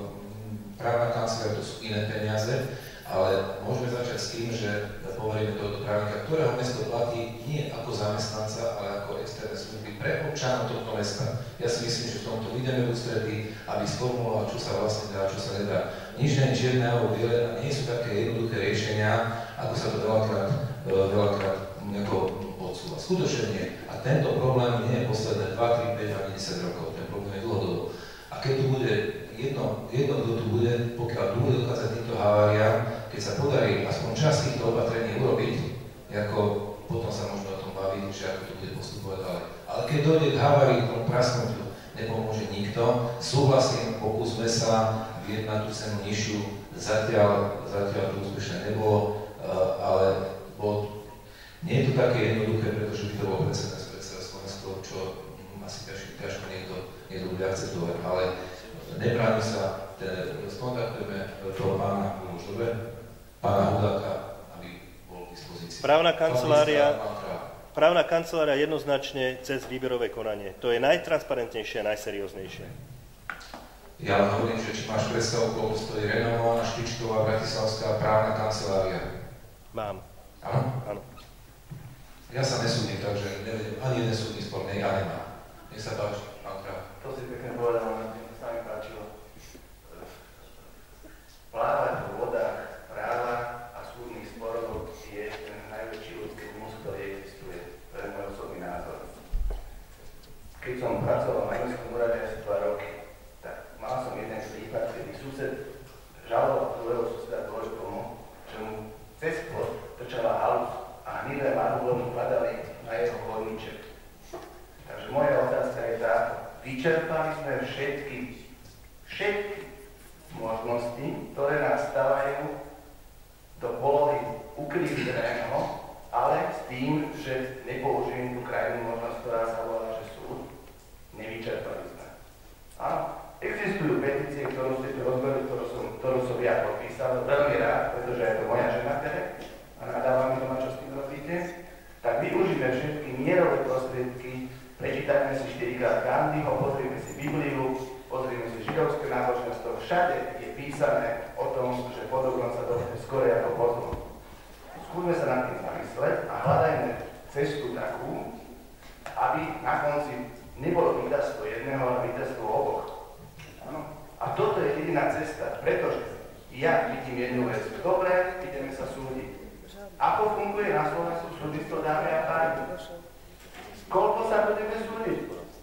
právna kancelária, to sú iné peniaze, ale môžeme začať s tým, že poveríme tohoto právnika, ktorého mesto platí nie ako zamestnanca, ale ako externé služby pre občanov tohto mesta. Ja si myslím, že v tomto ideme v ústretí, aby sformuloval, čo sa vlastne dá, čo sa nedá. Nič nie je čierne alebo biele a nie sú také jednoduché riešenia, ako sa to veľakrát, veľakrát nejako odsúva. Skutočne nie. A tento problém nie je posledné dva, tri, päť ani desať rokov. Ten problém je dlhodobo. A keď tu bude jedno, jedno kto tu bude, pokiaľ tu bude dokázať týmto haváriám, keď sa podarí aspoň časť týchto opatrení urobiť, ako potom sa možno o tom baviť, že ako to bude postupovať ďalej. Ale keď dojde k havárii, k tomu prasknutiu, nepomôže nikto. Súhlasím, pokúsme sa vyjednať na tú cenu nižšiu, zatiaľ, zatiaľ to úspešné nebolo, ale bol, nie je to také jednoduché, pretože by to bol precedens pre celé Slovensko, čo asi ťažko niekto, niekto bude akceptovať, ale nebráni sa, skontaktujeme toho pána, už dobre, pána Hudáka, aby bol k dispozícii. Právna kancelária, právna kancelária jednoznačne cez výberové konanie. To je najtransparentnejšie a najserióznejšie. Ja len hovorím, že či máš predstavu, koľko stojí renomovaná špičková bratislavská právna kancelária? Mám. Áno? Áno. Ja sa nesúdim, takže nevedem, ani jeden súdny spor, ne, ja nemám. Nech sa páči, pán Král. To si pekne povedal, len to sa mi páčilo. Plávať vo vodách práva a súdnych sporov je ten najväčší ľudský mus, ktorý existuje. To je môj osobný názor. Keď som pracoval na Mestskom úrade asi dva roky, tak mal som jeden prípad, kedy sused žaloval druhého suseda kvôli tomu, že mu cez plot trčala halus a hnilé marhulovy padali na jeho chodníček. Takže moja otázka je táto. Vyčerpali sme všetky, všetky možnosti, ktoré nás stávajú do polohy ukrivdeného, ale s tým, že nepoužijem tú krajnú možnosť, ktorá sa volá, že súd, nevyčerpali sme. Áno, existujú petície, ktorú ste tu rozbili, ktorú som, ktorú som ja podpísal, veľmi rád, pretože je to moja žena tere a nadáva mi doma, čo s tým robíte, tak využíme všetky mierové prostriedky, prečítajme si štyrikrát Gandhiho, pozrieme si Bibliu, pozrieme si židovské náboženstvo, všade je písané o tom, že podobno sa dohodne skôr ako potom. Skúsme sa nad tým zamysleť a hľadajme cestu takú, aby na konci nebolo víťazstvo jedného, ale víťazstvo oboch. Ano. A toto je jediná cesta, pretože ja vidím jednu vec. Dobre, ideme sa súdiť. Ako funguje na Slovensku súdnictvo, dámy a páni? Koľko sa budeme súdiť?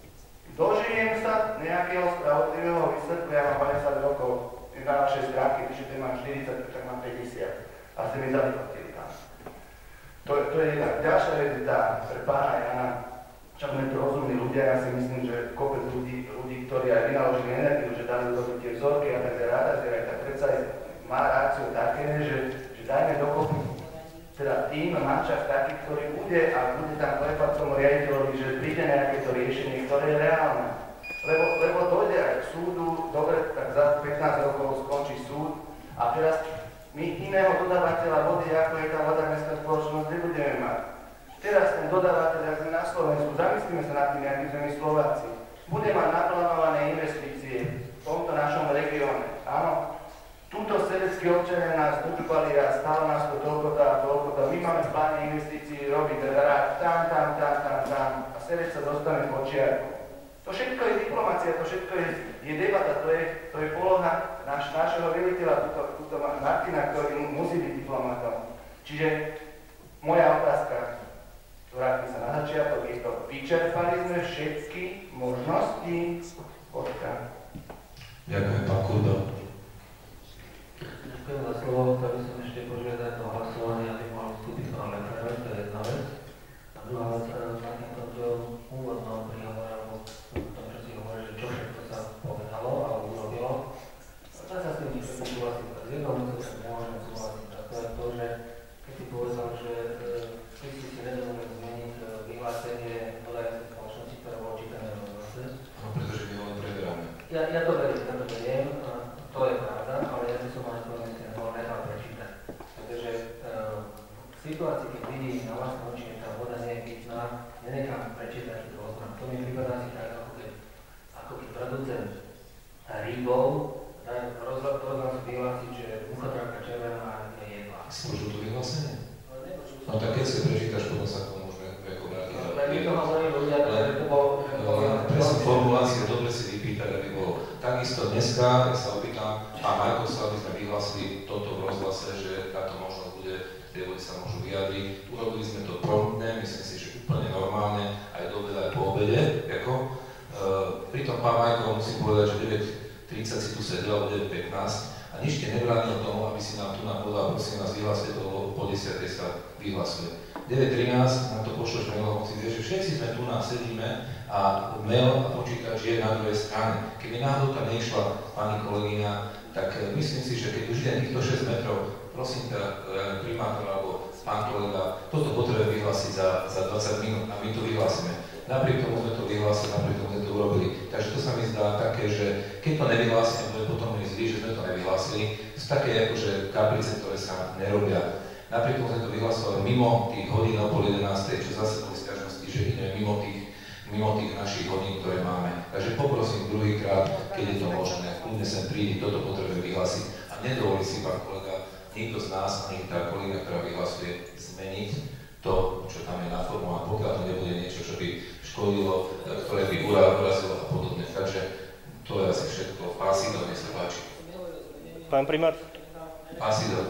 Dožijem sa nejakého spravodlivého výsledku, ja mám päťdesiat rokov, na vaše stránky, píšete, mám štyridsať, tak mám päťdesiat. A ste mi zavyplatili tam. To, to je jedna. Ďalšia vec je tá, pre pána Jana, čo sme to rozumní ľudia, ja si myslím, že kopec ľudí, ľudí, ktorí aj vynaložili energiu, že dali do tie vzorky a tak ráda, tak predsa má ráciu také, že, že dajme dokopy teda tým mančaft taký, ktorý bude a bude tam klepať tomu riaditeľovi, že príde nejaké to riešenie, ktoré je reálne. Lebo, lebo dojde aj k súdu, dobre, tak za pätnásť rokov skončí súd a teraz my iného dodávateľa vody, ako je tá voda mestská spoločnosť, nebudeme mať. Teraz ten dodávateľ, ak sme na Slovensku, zamyslíme sa nad tým, aký sme my Slováci, bude mať naplánované investície v tomto našom regióne. Áno, túto sedeckí občania nás učupali a stále nás to toľko a toľko to. My máme v pláne investícií robiť teda tam, tam, tam, tam, tam a sedec sa dostane v očiarku. To všetko je diplomácia, to všetko je, je debata, to je, to je poloha naš, našeho veliteľa, túto, túto Martina, ktorý musí byť diplomatom. Čiže moja otázka, vrátim sa na začiatok, je to, vyčerpali sme všetky možnosti bodka. Ďakujem, pán Kurdo. Ďakujem za slovo, chcel by som ešte požiadať o hlasovanie, aby mohol vstúpiť pán Lefferovi, to je jedna vec. A druhá vec, na tomto úvodnom príhovore, alebo v tom, čo si hovorí, že čo všetko sa povedalo a urobilo, dá sa s tým všetko súhlasiť, tak z jednou vecou sa nemôžem súhlasiť, a to je to, že keď si povedal, že všetci si nedovolili zmeniť vyhlásenie podajúcej spoločnosti, ktoré bolo čítané v rozhlase. No, pretože my ho len preberáme. Ja, ja to verím, ja to verím, to je pravda, ale ja by som aj to myslím, bol nechal prečítať. Takže v situácii, keď vidím na vlastné oči, že tá voda nie je pitná, nenechám prečítať túto oznam. To mi vypadá si tak, ako keď, ako keď producent rybov rozhľad sú vyhlásiť, že muchotrávka červená je jedlá. Môžu to vyhlásenie? No tak keď si prečítaš, potom sa k tomu môžeme veko vrátiť. Ale my to hovorili ľudia, že to bolo... Presne formulácie, dobre si vypýtať, aby bolo. Takisto dneska, ja sa opýtam, pán Markosa, aby sme vyhlásili toto v rozhlase, že táto možnosť bude, tie vody sa môžu vyjadriť. Urobili sme to promptne, myslím si, že úplne normálne, aj do obeda, aj po obede. Ako. E, pritom pán Majko musím povedať, že deväť tridsať si tu sedel, alebo deväť pätnásť a nič te nebránilo tomu, aby si nám tu nám podal, prosím vás, vyhlásite to, lebo po desiatej sa vyhlasuje. deväť trinásť nám to pošloš mailom, si vie, že všetci sme tu nás sedíme a mail a počítač je na druhej strane. Keby náhodou tam nešla pani kolegyňa, tak myslím si, že keď už ide týchto šesť metrov, prosím ťa, primátor alebo pán kolega, toto potrebuje vyhlásiť za, za dvadsať minút a my to vyhlásime. Napriek tomu sme to vyhlásili, napriek tomu sme to urobili. Takže to sa mi zdá také, že keď to nevyhlásime, bude potom mi zlý, že sme to nevyhlásili. Sú také akože kaplice, ktoré sa nerobia. Napriek tomu sme to vyhlasovali mimo tých hodín o pol jedenástej, čo zase boli sťažnosti, že ideme mimo tých, mimo tých našich hodín, ktoré máme. Takže poprosím druhýkrát, keď je to možné, kľudne sem prídi, toto potrebuje vyhlásiť a nedovolí si, pán kolega, nikto z nás, ani tá kolega, ktorá vyhlasuje, zmeniť to, čo tam je naformované, pokiaľ to nebude niečo, čo by škodilo, ktoré by urazilo a podobne. Takže to je asi všetko. Pán Sidor, nech sa páči. Pán primár. Pán Sidor.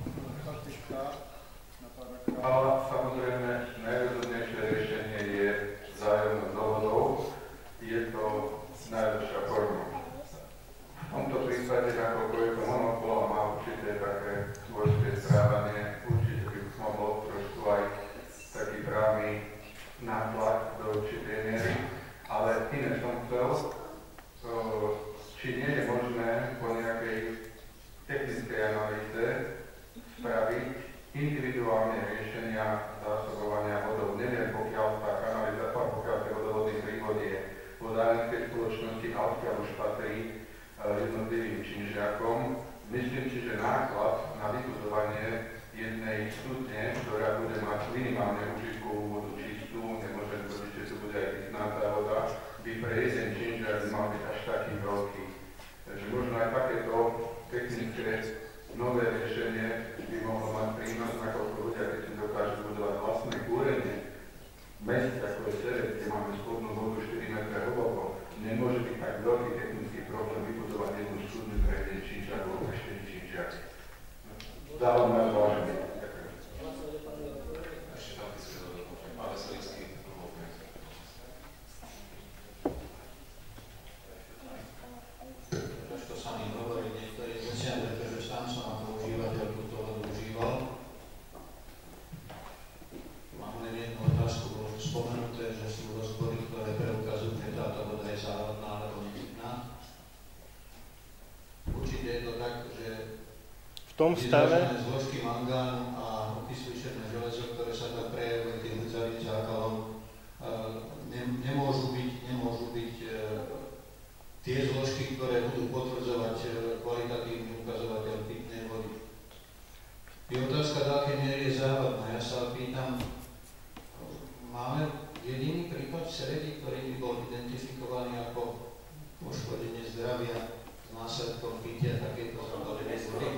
Ale samozrejme, najrozumnejšie riešenie je vzájomnou dohodou. Je to najlepšia forma. V tomto prípade, nakoľko je to monopol a má určité také svojské správanie, určite by mohol trošku aj taký právny nátlak do určitej miery. Ale iné som chcel, či nie je možné po nejakej technickej analýze spraviť individuálne riešenia zásobovania vodou. Neviem, pokiaľ tá kanalizácia, pokiaľ tie vodovodný prívod je vo dánickej spoločnosti a odkiaľ už patrí jednotlivým činžiakom. Myslím si, že náklad na vybudovanie jednej studne, ktorá bude mať minimálne užitkovú vodu čistú, nemôžem tvrdiť, že to bude aj pitnátá voda, by pre jeden činžiak mal byť až taký veľký. Takže možno aj takéto technické nové riešenie by mohlo mať prínos, nakoľko ľudia, keď si dokážu budovať vlastné kúrenie. Mest, ako je Serec, kde máme spodnú vodu štyri metre hlboko, nemôže byť tak veľký technický problém vybudovať jednu studňu pre jeden činžiak alebo štyri činžiaky. Dávam na zváženie. Trošku sa mi hovorí niektoré veciam, pretože sám som ako užívateľ túto vodu užíval. Mám len jednu otázku, bolo spomenuté, že sú rozbory, ktoré preukazujú, že táto voda je závodná alebo nepitná. Určite je to tak, že v tom stave zložky mangánu a okysličené železo, ktoré sa tam prejavuje tým hrdzavým zákalom, ne, nemôžu byť, nemôžu byť e, tie zložky, ktoré budú potvrdzovať e, kvalitatívny ukazovateľ pitnej vody. Je otázka, do akej miery je závadná. Ja sa pýtam, máme jediný prípad v Seredi, ktorý by bol identifikovaný ako poškodenie zdravia s následkom pitia takéto zabavenej vody.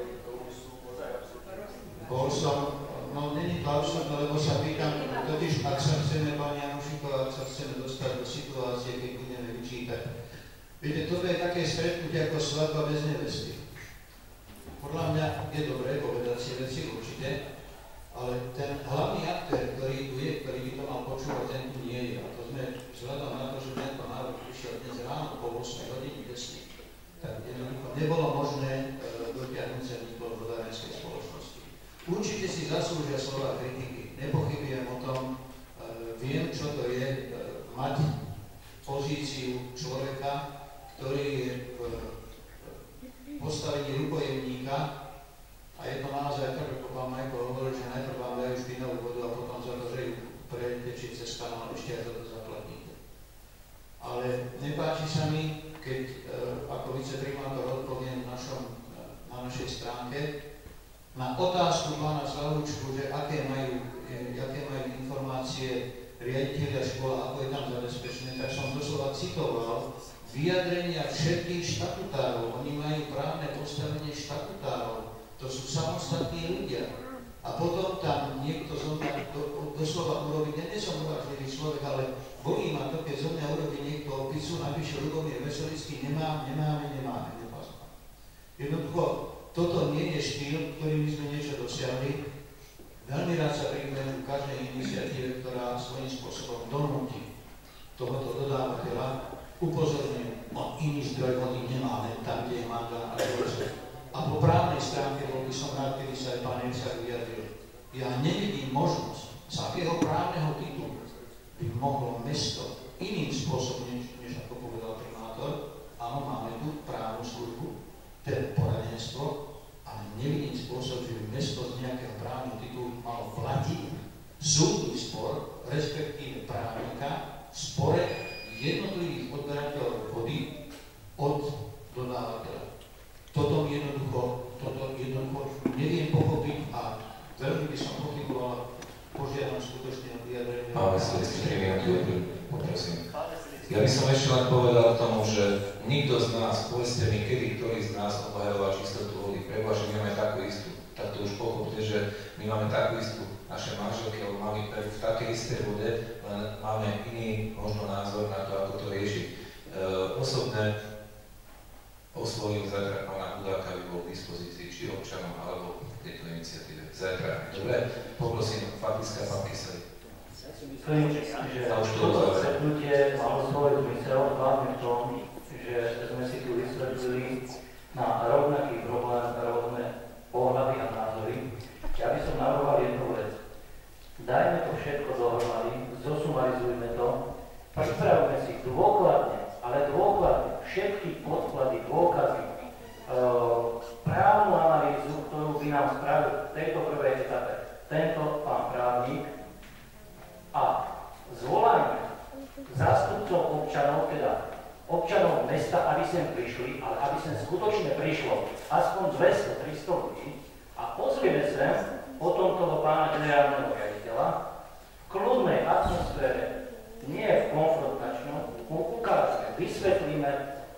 Bol som, no není to absurdné, lebo sa pýtam, totiž ak sa chceme, pani Janušíková, ak sa chceme dostať do situácie, keď budeme vyčítať. Viete, toto je také stretnutie ako svadba bez nevesty. Podľa mňa je dobré povedať si veci určite, Ale ten hlavný aktér, ktorý tu je, ktorý by to mal počúvať, ten tu nie je. A to sme vzhľadom na to, že tento návrh prišiel dnes ráno po ôsmej hodine tesne, tak jednoducho nebolo možné e, dotiahnuť sa nikto v vodárenskej spoločnosti. Určite si zaslúžia slova kritiky. Nepochybujem o tom, e, viem, čo to je e, mať pozíciu človeka, ktorý je v postavení rukojemníka a je to naozaj tak, ako pán Majko hovoril, že najprv vám dajú špinavú vodu a potom za to, že ju pretečí cez kanál, ešte aj za to zaplatíte. Ale nepáči sa mi, keď e, ako viceprimátor odpoviem našom, na našej stránke na otázku pána Slavučku, že aké majú, e, aké majú informácie riaditeľia škola, ako je tam zabezpečené, tak som doslova citoval vyjadrenia všetkých štatutárov. Oni majú právne postavenie štatutárov. To sú samostatní ľudia. A potom tam niekto zo mňa do, doslova urobí, ja nie som uvážlivý človek, ale bolí ma to, keď zo mňa urobí niekto opisu, napíše Ľubomír Veselický, nemám, nemáme, nemáme, nepazná. Jednoducho, toto nie je štýl, ktorým by sme niečo dosiahli. Veľmi rád sa pripojem k každej iniciatíve, ktorá svojím spôsobom donúti tohoto dodávateľa, upozorňujem, o iný zdroj vody nemáme, tam, kde je mandát a dôležité. A po právnej stránke bol by som rád, kedy sa aj pán Jensák vyjadril. Ja nevidím možnosť, z akého právneho titulu by mohlo mesto iným spôsobom, než, než ako povedal primátor, áno, máme tu právnu službu, teda poradenstvo, ale nevidím spôsob, že by mesto z nejakého právneho titulu malo platiť súdny spor, respektíve právnika, v spore jednotlivých odberateľov vody od dodávateľa. Toto jednoducho, toto jednoducho neviem pochopiť a veľmi by som pochyboval, požiadam skutočne o vyjadrenie. Pán Veselický, tri minúty, poprosím. Ja by som ešte len povedal tomu, že nikto z nás, povedzte mi, kedy ktorý z nás obhajoval čistotu vody. Preboha, že my máme takú istú. Tak to už pochopte, že my máme takú istú. Naše manželky, alebo máme v takej istej vode, len máme iný možno názor na to, ako to riešiť. E, osobne oslovil zajtra pána Hudáka, aby bol v dispozícii či občanom, alebo v tejto iniciatíve. Zajtra. Dobre? Poprosím, faktická pán Kyselý. Myslím, že toto stretnutie malo svoj zmysel, hlavne v tom, že sme si tu vysvetlili na rovnaký problém rôzne pohľady a názory. Ja by som navrhoval jednu vec. Dajme to všetko dohromady, zosumarizujme to, pripravme si dôkladne, ale dôkladne všetky podklady, dôkazy, e, právnu analýzu, ktorú by nám spravil v tejto prvej etape tento pán právnik a zvolanie zástupcov občanov, teda občanov mesta, aby sem prišli, ale aby sem skutočne prišlo aspoň dvesto tristo ľudí a pozrieme sem potom toho pána generálneho riaditeľa v kľudnej atmosfére, nie v konfrontačnom, mu ukážeme, vysvetlíme,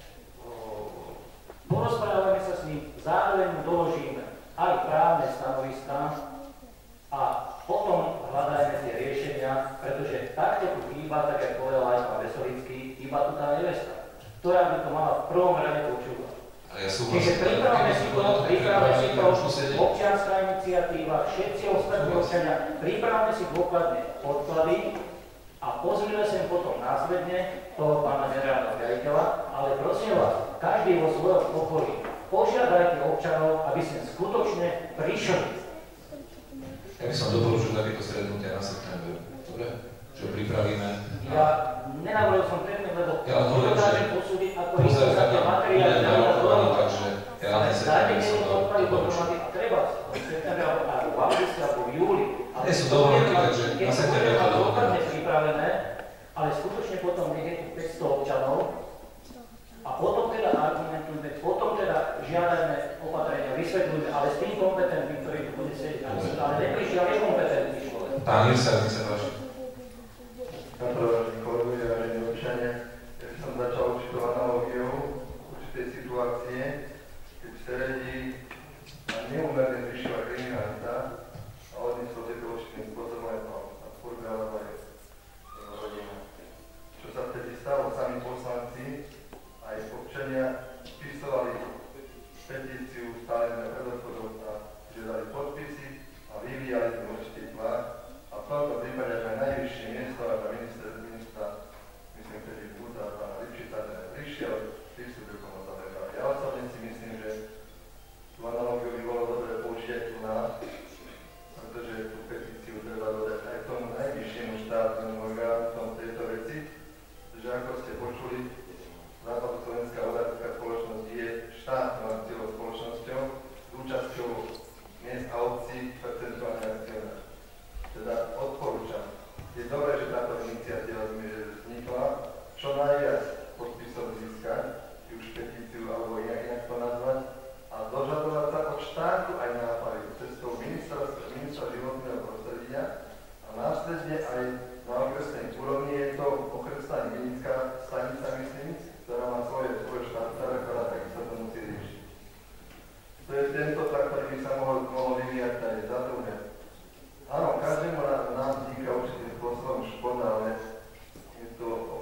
porozprávame sa s ním, zároveň mu doložíme aj právne stanoviská a potom hľadajme tie riešenia, pretože takto tu chýba, tak ako povedal aj pán Veselický, chýba tu tá nevesta, ktorá by to mala v prvom rade počúvať. Ja Čiže pripravme si to, pripravme si to, občianská iniciatíva, všetci ostatní občania, pripravme si dôkladne podklady a pozrieme sem potom následne toho pána generálneho riaditeľa, ale prosím vás, každý vo svojom okolí, požiadajte občanov, aby sem skutočne prišli. Ja by som doporučil takéto stretnutia na september. Dobre? Čo pripravíme? Ja nenavrhol som termín, lebo ja dokážem posúdiť, ako je to za tie materiály, takže ja len september som doporučil. A treba v september, alebo v auguste, alebo v júli. Nie sú dovolenky, takže na september to dovolené. Pripravené, ale skutočne potom je tu päťsto občanov a potom teda argumentujeme, potom teda žiadajme opatrenia, vysvetľujeme, ale s tým kompetentným, ktorý tu bude sedieť, ale neprišiel nekompetentný človek. Pán Jirsák, nech sa páči. Vážení kolegovia, vážení občania, ja by som začal určitou analogiou určitej situácie, keď v Seredi neúmerne prišla kriminalita a odnesol tieto určitým spôsobom aj pán Furga alebo aj jeho rodina. Čo sa vtedy stalo, sami poslanci aj občania písovali petíciu, stále sme pred odchodom a žiadali podpisy a vyvíjali sme určité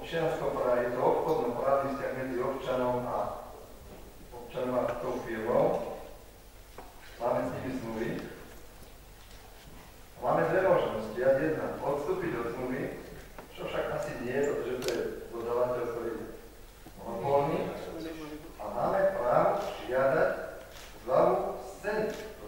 občianskoprávne, je to obchodnoprávny vzťah medzi občanom a občanom a tou firmou. Máme s nimi zmluvy. Máme dve možnosti. A jedna, odstúpiť od zmluvy, čo však asi nie, pretože to je dodávateľ, ktorý je monopolný. A máme právo žiadať zľavu z ceny.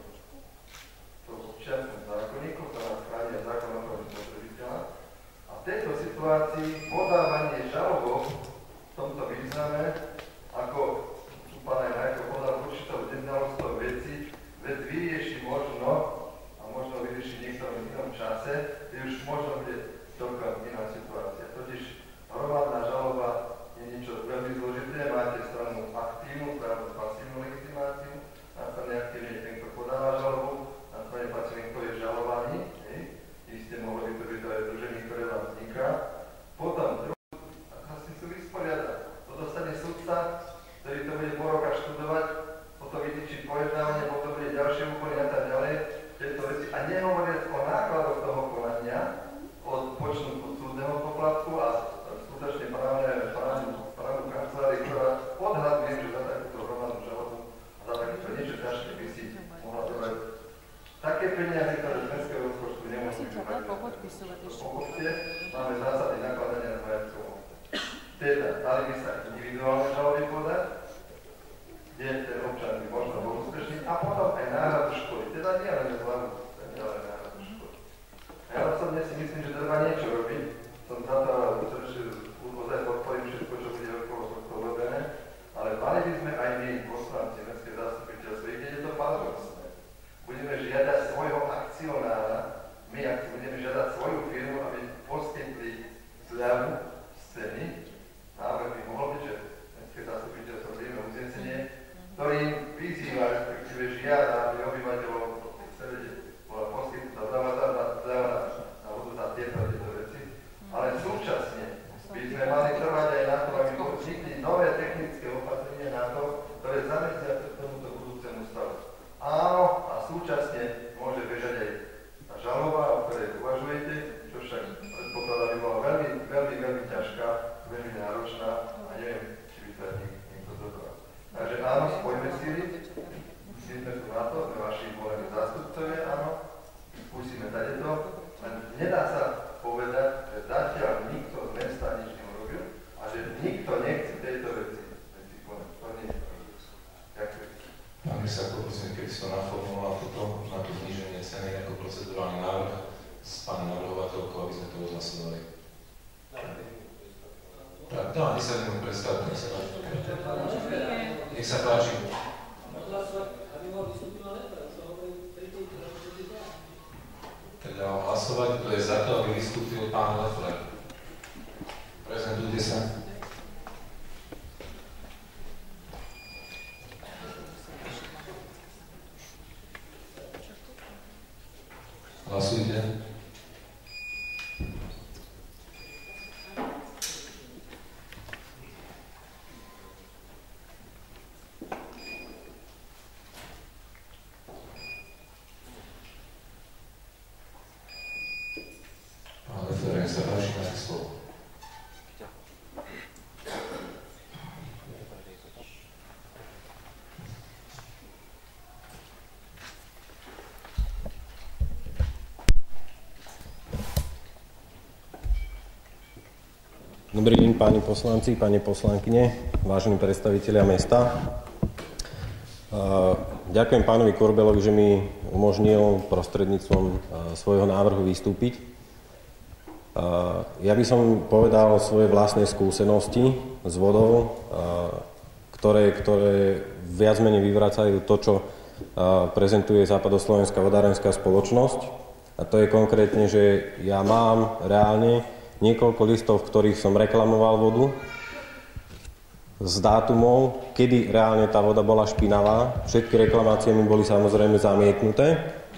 To v občianskom zákonníku, ktorá chráni zákon o ochrane spotrebiteľa. A v tejto situácii podávanie žalobov v tomto význame, ako pán aj Majko podal určitou neznalosťou veci, vec vyrieši možno, a možno vyrieši v niektorom inom čase, kde už možno bude celkom iná situácia. Totiž hromadná žaloba je niečo veľmi zložité, máte stranu aktívnu, stranu pasívnu legitimáciu, na strane aktívne je ten, kto podáva žalobu, na strane pasívne, kto je žalovaný, isté mohli to byť to aj združenie, ktoré vám vzniká. Potom druhú, asi sú vysporiadať. To dostane sudca, ktorý to bude po roka študovať, potom vytýčiť pojednávanie, potom bude ďalšie úkony a tak ďalej, tieto veci. A nehovoriac o nákladoch toho konania, od počnú od súdneho poplatku a skutočne právne, právnu, právnu kanceláriu, ktorá odhaduje, že za takúto hromadnú žalobu a za takéto niečo ťažké by si mohla dobrať. Také peniaze, ktoré z mestského rozpočtu nemôžu byť. Pochopte, máme zásady nakladania s majetkom. Teda, dali by sa individuálne žaloby podať, kde ten občan by možno bol úspešný, a potom aj náhradu škody. Teda nie len zľavu, nie len náhradu škody. Ja osobne si myslím, že treba niečo robiť. Som za to, ale ozaj podporím všetko, čo bude okolo tohto urobené, ale mali by sme aj my, poslanci mestské zastupiteľstvo, kde je to paradoxné. Budeme žiadať svojho akcionára, my ak budeme žiadať svoju firmu, aby poskytli zľavu z ceny. Návrh by mohol byť, že mestské zastupiteľstvo príjme uznesenie, ktorým vyzýva, respektíve žiada, aby obyvateľov v celé bola poskytnutá zľava na vodu za tieto veci. Ale súčasne by sme mali trvať aj na to, aby vznikli nové technické opatrenia na to, ktoré zamedzia tomuto budúcemu stavu. Áno, a súčasne môže bežať aj tá žaloba, o ktorej uvažujete, čo však predpokladá by bola veľmi, veľmi, veľmi ťažká, veľmi náročná a neviem, či by to aj niekto dokonal. Takže áno, spojme síly, musíme tu na to, sme vaši volení zástupcovia, áno, skúsime tady to, len nedá sa povedať, že zatiaľ nikto z mesta nič neurobil a že nikto nechce tejto veci. To nie je. Ďakujem. Pán Misáko, prosím, keby si to naformuloval toto, na to zníženie ceny ako procedurálny návrh s pani navrhovateľkou, aby sme to odhlasovali. Tak, no, nech sa jednom predstavte, nech sa páči. Nech sa páči. Tak dávam hlasovať, kto je za to, aby vystúpil pán Leffler. Prezentujte sa. Hlasujte. Pán Leffler, nech sa páči, máte slovo. Dobrý deň, páni poslanci, pani poslankyne, vážení predstavitelia mesta. Ďakujem pánovi Korbelovi, že mi umožnil prostredníctvom svojho návrhu vystúpiť. Ja by som povedal svoje vlastné skúsenosti s vodou, ktoré, ktoré viac menej vyvracajú to, čo prezentuje Západoslovenská vodárenská spoločnosť. A to je konkrétne, že ja mám reálne niekoľko listov, v ktorých som reklamoval vodu s dátumom, kedy reálne tá voda bola špinavá. Všetky reklamácie mi boli samozrejme zamietnuté.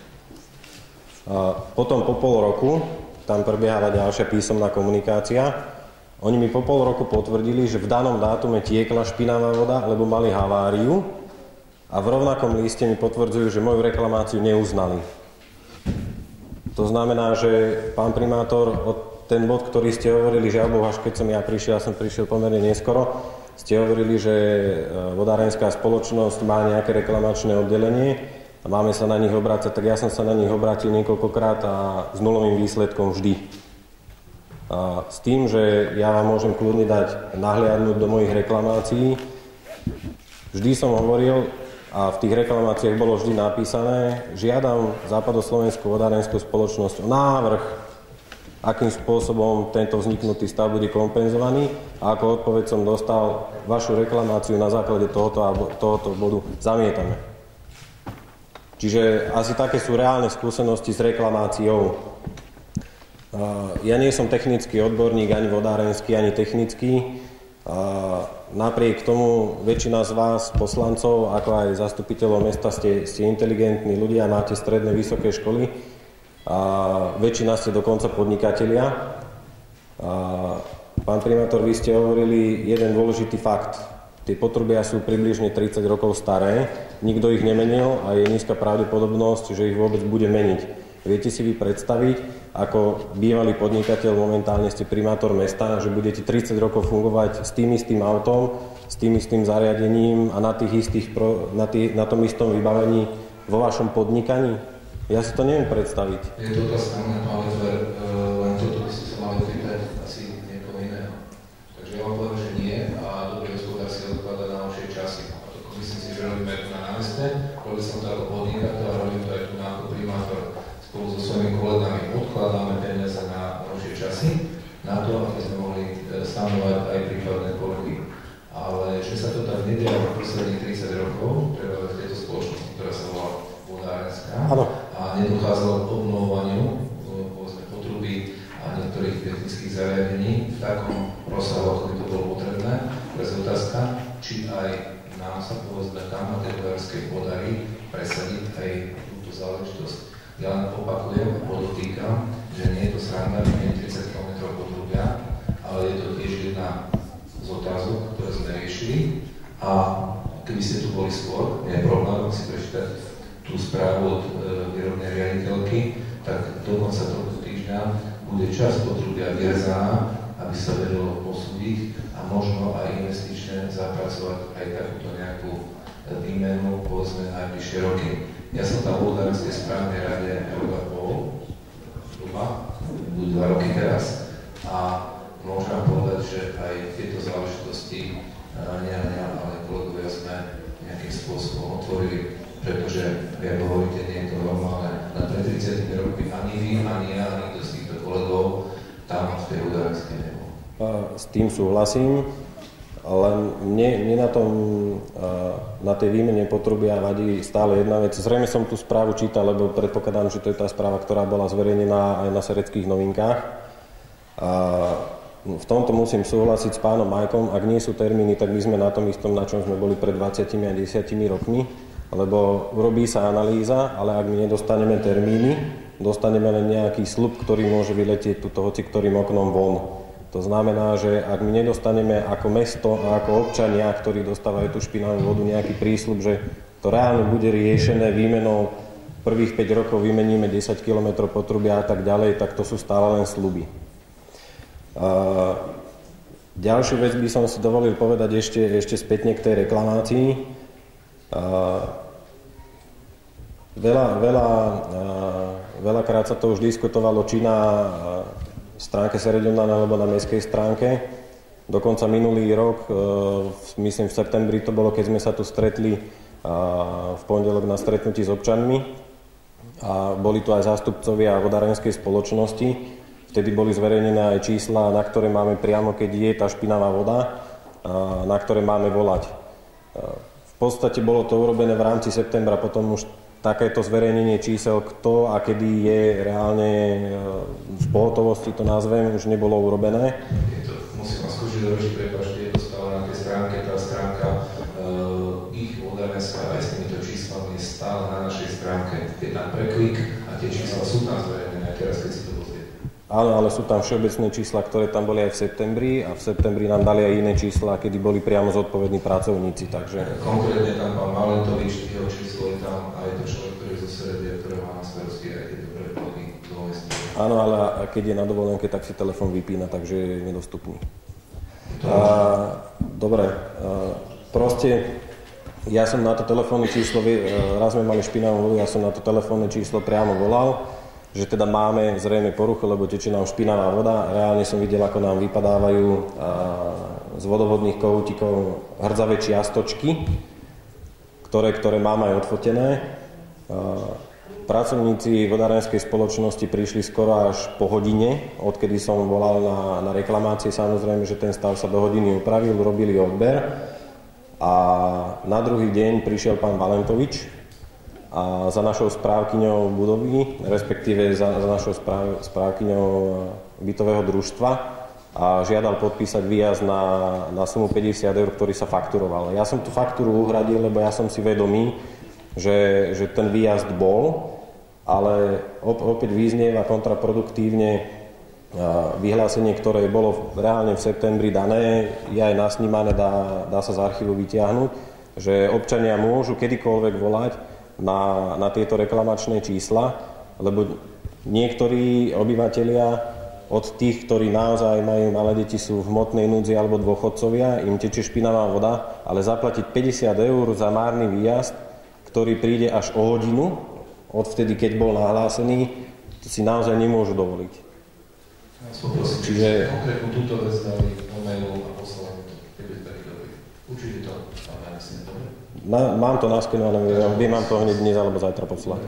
A potom po pol roku tam prebiehala ďalšia písomná komunikácia. Oni mi po pol roku potvrdili, že v danom dátume tiekla špinavá voda, lebo mali haváriu, a v rovnakom liste mi potvrdzujú, že moju reklamáciu neuznali. To znamená, že pán primátor od ten bod, ktorý ste hovorili, že alebo až keď som ja prišiel, ja som prišiel pomerne neskoro, ste hovorili, že vodárenská spoločnosť má nejaké reklamačné oddelenie a máme sa na nich obrácať, tak ja som sa na nich obrátil niekoľkokrát a s nulovým výsledkom vždy. A s tým, že ja vám môžem kľudne dať nahliadnúť do mojich reklamácií, vždy som hovoril a v tých reklamáciách bolo vždy napísané, žiadam Západoslovenskú vodárenskú spoločnosť o návrh, akým spôsobom tento vzniknutý stav bude kompenzovaný a ako odpoveď som dostal, vašu reklamáciu na základe tohoto, tohoto bodu zamietame. Čiže asi také sú reálne skúsenosti s reklamáciou. Ja nie som technický odborník, ani vodárenský, ani technický. Napriek tomu väčšina z vás, poslancov, ako aj zastupiteľov mesta, ste, ste inteligentní ľudia, máte stredné vysoké školy. A väčšina ste dokonca podnikatelia. A pán primátor, vy ste hovorili jeden dôležitý fakt. Tie potrubia sú približne tridsať rokov staré, nikto ich nemenil a je nízka pravdepodobnosť, že ich vôbec bude meniť. Viete si vy predstaviť, ako bývalý podnikateľ, momentálne ste primátor mesta, že budete tridsať rokov fungovať s tým istým autom, s tým istým zariadením a na, tých istých, na, tých, na tom istom vybavení vo vašom podnikaní? Ja si to neviem predstaviť. Je to otázka na pán Ledver, len toto by ste sa mali pýtať asi niekoho iného. Takže ja vám poviem, že nie a dobrý hospodár si odkladá na lepšie časy. A to myslím si, že robíme tu na námeste, robil som to ako podnikateľ a robím to aj tu ako primátor. Spolu so svojimi kolegami odkladáme peniaze na lepšie časy, na to, aby sme mohli stanovať aj prípadné kolegy. Ale že sa to tak nedialo posledných tridsať rokov, treba v tejto spoločnosti, ktorá sa volá vodárenská, a nedochádzalo k obnovovaniu povedzme potruby a niektorých technických zariadení v takom rozsahu, ako by to bolo potrebné. Teraz je otázka, či aj nám sa povedzme tam na tej vodárskej podarí presadiť aj túto záležitosť. Ja len opakujem a podotýkam, že nie je to sranda, nie je tridsať kilometrov potrubia, ale je to tiež jedna z otázok, ktoré sme riešili. A keby ste tu boli skôr, nie je problém si prečítať tú správu od e, výrobnej riaditeľky, tak do konca tohto týždňa bude časť potrubia vyrezaná, aby sa vedelo posúdiť a možno aj investične zapracovať aj takúto nejakú výmenu, povedzme, najbližšie roky. Ja som tam bol v Vodárenskej správnej rade rok a pol, doma, budú dva roky teraz a môžem povedať, že aj tieto záležitosti nie ja, ale kolegovia sme nejakým spôsobom otvorili, pretože, jak hovoríte, nie je to normálne. Na pred tridsiatimi rokmi ani vy, ani ja, ani kto z týchto kolegov tam v tej Vodárenskej nebol. S tým súhlasím, len mne, mne na, tom, na tej výmene potrubia vadí stále jedna vec. Zrejme som tú správu čítal, lebo predpokladám, že to je tá správa, ktorá bola zverejnená aj na Sereckých novinkách. A v tomto musím súhlasiť s pánom Majkom, ak nie sú termíny, tak my sme na tom istom, na čom sme boli pred dvadsiatimi a desiatimi rokmi. Lebo robí sa analýza, ale ak my nedostaneme termíny, dostaneme len nejaký sľub, ktorý môže vyletieť túto hoci ktorým oknom von. To znamená, že ak my nedostaneme ako mesto a ako občania, ktorí dostávajú tú špinavú vodu, nejaký prísľub, že to reálne bude riešené výmenou prvých päť rokov, vymeníme desať kilometrov potrubia a tak ďalej, tak to sú stále len sľuby. A ďalšiu vec by som si dovolil povedať ešte, ešte spätne k tej reklamácii. A veľa, veľa, veľakrát sa to už diskutovalo, či na stránke Seredionálnej alebo na mestskej stránke. Dokonca minulý rok, myslím v septembri to bolo, keď sme sa tu stretli v pondelok na stretnutí s občanmi a boli tu aj zástupcovia vodárenskej spoločnosti. Vtedy boli zverejnené aj čísla, na ktoré máme priamo, keď je tá špinavá voda, na ktoré máme volať. V podstate bolo to urobené v rámci septembra, potom už takéto zverejnenie čísel, kto a kedy je reálne v pohotovosti, to nazvem, už nebolo urobené. Je to, musím vás skúšiť dovršiť, prepáčte, je to stále na tej stránke, tá stránka uh, ich vodárenská aj s týmito číslami je stále na našej stránke. Je tam preklik a tie čísla sú tam zverejnené, teraz keď si to pozriete. Áno, ale sú tam všeobecné čísla, ktoré tam boli aj v septembri a v septembri nám dali aj iné čísla, kedy boli priamo zodpovední pracovníci, takže... Konkrétne tam pán Valentovič, jeho číslo je tam a je to človek, ktorý zo Seredia, ktorý má na starosti aj tieto predpoklady do mesta. Áno, ale keď je na dovolenke, tak si telefón vypína, takže je nedostupný. A, dobre, a, proste ja som na to telefónne číslo, raz sme mali špinavú vodu, ja som na to telefónne číslo priamo volal, že teda máme zrejme poruchu, lebo tečie nám špinavá voda. Reálne som videl, ako nám vypadávajú a, z vodovodných kohútikov hrdzavé čiastočky, ktoré, ktoré mám aj odfotené. A, pracovníci vodárenskej spoločnosti prišli skoro až po hodine, odkedy som volal na, na reklamácie. Samozrejme, že ten stav sa do hodiny upravil, robili odber. A na druhý deň prišiel pán Valentovič, a za našou správkyňou budovy, respektíve za, za našou správ, správkyňou bytového družstva a žiadal podpísať výjazd na, na sumu päťdesiat eur, ktorý sa fakturoval. Ja som tú faktúru uhradil, lebo ja som si vedomý, že, že ten výjazd bol, ale opäť vyznieva kontraproduktívne vyhlásenie, ktoré bolo reálne v septembri dané, je aj nasnímané, dá, dá sa z archívu vytiahnuť, že občania môžu kedykoľvek volať Na, na tieto reklamačné čísla, lebo niektorí obyvatelia od tých, ktorí naozaj majú malé deti, sú v hmotnej núdzi alebo dôchodcovia, im tečie špinavá voda, ale zaplatiť päťdesiat eur za márny výjazd, ktorý príde až o hodinu, od vtedy, keď bol nahlásený, to si naozaj nemôžu dovoliť. Poprosím, Čiže konkrétnu túto vec dali do mailu a poslali to, keď je taký dobrý. Určite to, pán Janisne, dobre? Má, mám to naskenované, viem vám to hneď dnes alebo zajtra poslať.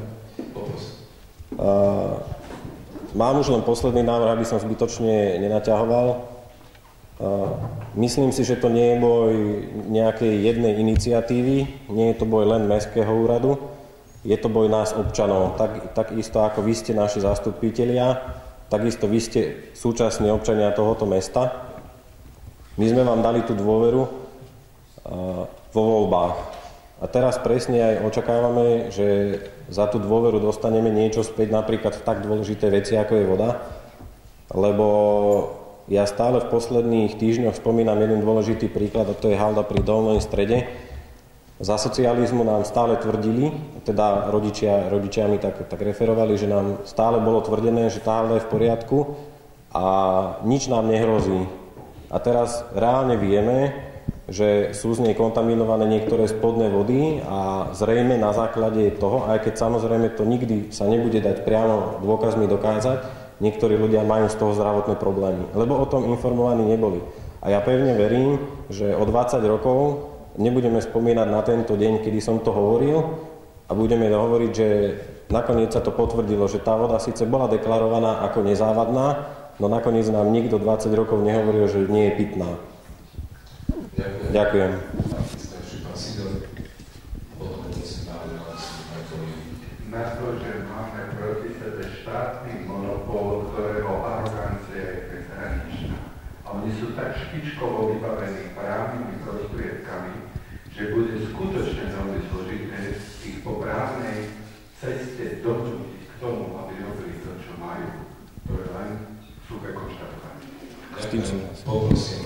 Uh, mám už len posledný návrh, aby som zbytočne nenaťahoval. Uh, myslím si, že to nie je boj nejakej jednej iniciatívy, nie je to boj len Mestského úradu, je to boj nás občanov. Tak, tak isto ako vy ste naši zastupitelia, takisto vy ste súčasní občania tohoto mesta. My sme vám dali tú dôveru uh, vo voľbách. A teraz presne aj očakávame, že za tú dôveru dostaneme niečo späť napríklad v tak dôležité veci, ako je voda. Lebo ja stále v posledných týždňoch spomínam jeden dôležitý príklad, a to je halda pri Dolnej Strede. Za socializmu nám stále tvrdili, teda rodičia, rodičia mi tak, tak referovali, že nám stále bolo tvrdené, že tá halda je v poriadku a nič nám nehrozí. A teraz reálne vieme, že sú z nej kontaminované niektoré spodné vody a zrejme na základe toho, aj keď samozrejme to nikdy sa nebude dať priamo dôkazmi dokázať, niektorí ľudia majú z toho zdravotné problémy, lebo o tom informovaní neboli. A ja pevne verím, že o dvadsať rokov nebudeme spomínať na tento deň, kedy som to hovoril a budeme hovoriť, že nakoniec sa to potvrdilo, že tá voda síce bola deklarovaná ako nezávadná, no nakoniec nám nikto dvadsať rokov nehovoril, že nie je pitná. Ďakujem. Na to, že máme proti sebe štátny monopol, ktorého arogancia je bezhraničná. A oni sú tak špičkovo vybavení právnymi prostriedkami, že bude skutočne veľmi zložité ich po právnej ceste donútiť k tomu, aby robili to, čo majú. To je len suché konštatovanie. Ďakujem. Poprosím.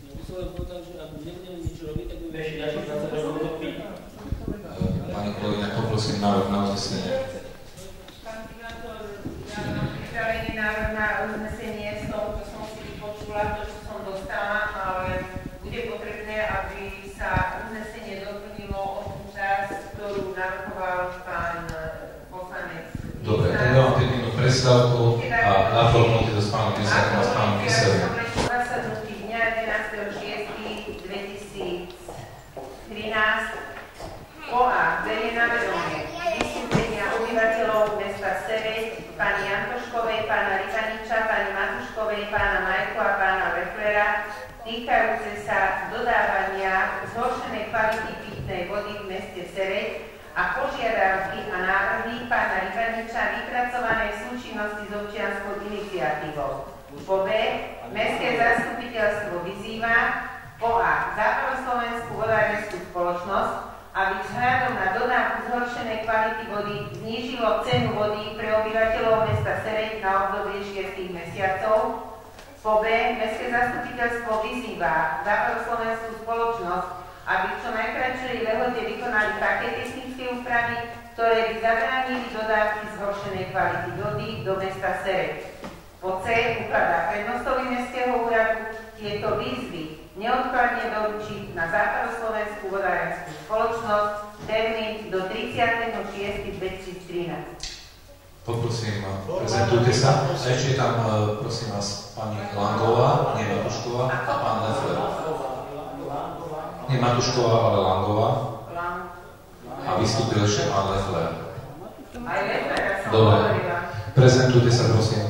Pani kolegyňa, poprosím návrh na uznesenie. Pán primátor, na pripravenie návrh na uznesenie z toho, čo som si vypočula, to, čo som dostala, ale bude potrebné, aby sa uznesenie doplnilo o tú časť, ktorú navrhoval pán poslanec. Dobre, tak dávam päť minút prestávku a naformujte to s pánom Pisakom a s pánom Kyselom. Zasadnutí dňa jedenásteho šiesteho dvetisíctrinásť O A. Berie na vedomie vystúpenia obyvateľov mesta Sereď, pani Jantoškovej, pána Rybaniča, pani Matuškovej, pána Majku a pána Reflera, týkajúce sa dodávania zhoršenej kvality pitnej vody v meste Sereď a požiadavky a návrhy pána Rybaniča vypracované v súčinnosti s občianskou iniciatívou. Po B. Mestské zastupiteľstvo vyzýva po A. Západoslovenskú vodárenskú spoločnosť, aby vzhľadom na dodávku zhoršenej kvality vody znížilo cenu vody pre obyvateľov mesta Sereď na obdobie šiestich mesiacov. Po B. Mestské zastupiteľstvo vyzýva západoslovenskú spoločnosť, aby v čo najkratšej lehote vykonali také technické úpravy, ktoré by zabránili dodávky zhoršenej kvality vody do mesta Sereď. Po C ukladá prednostovi Mestského úradu tieto výzvy neodkladne doručiť na Západoslovenskú vodárenskú spoločnosť termín do tridsiateho šiesteho dvetisíctrinásť. Poprosím, prezentujte sa. A ešte tam, prosím vás, pani Langová, nie Matušková, a pán Leffler. Nie Matušková, ale Langová. A vystúpil ešte pán Leffler. Dobre. Prezentujte sa, prosím.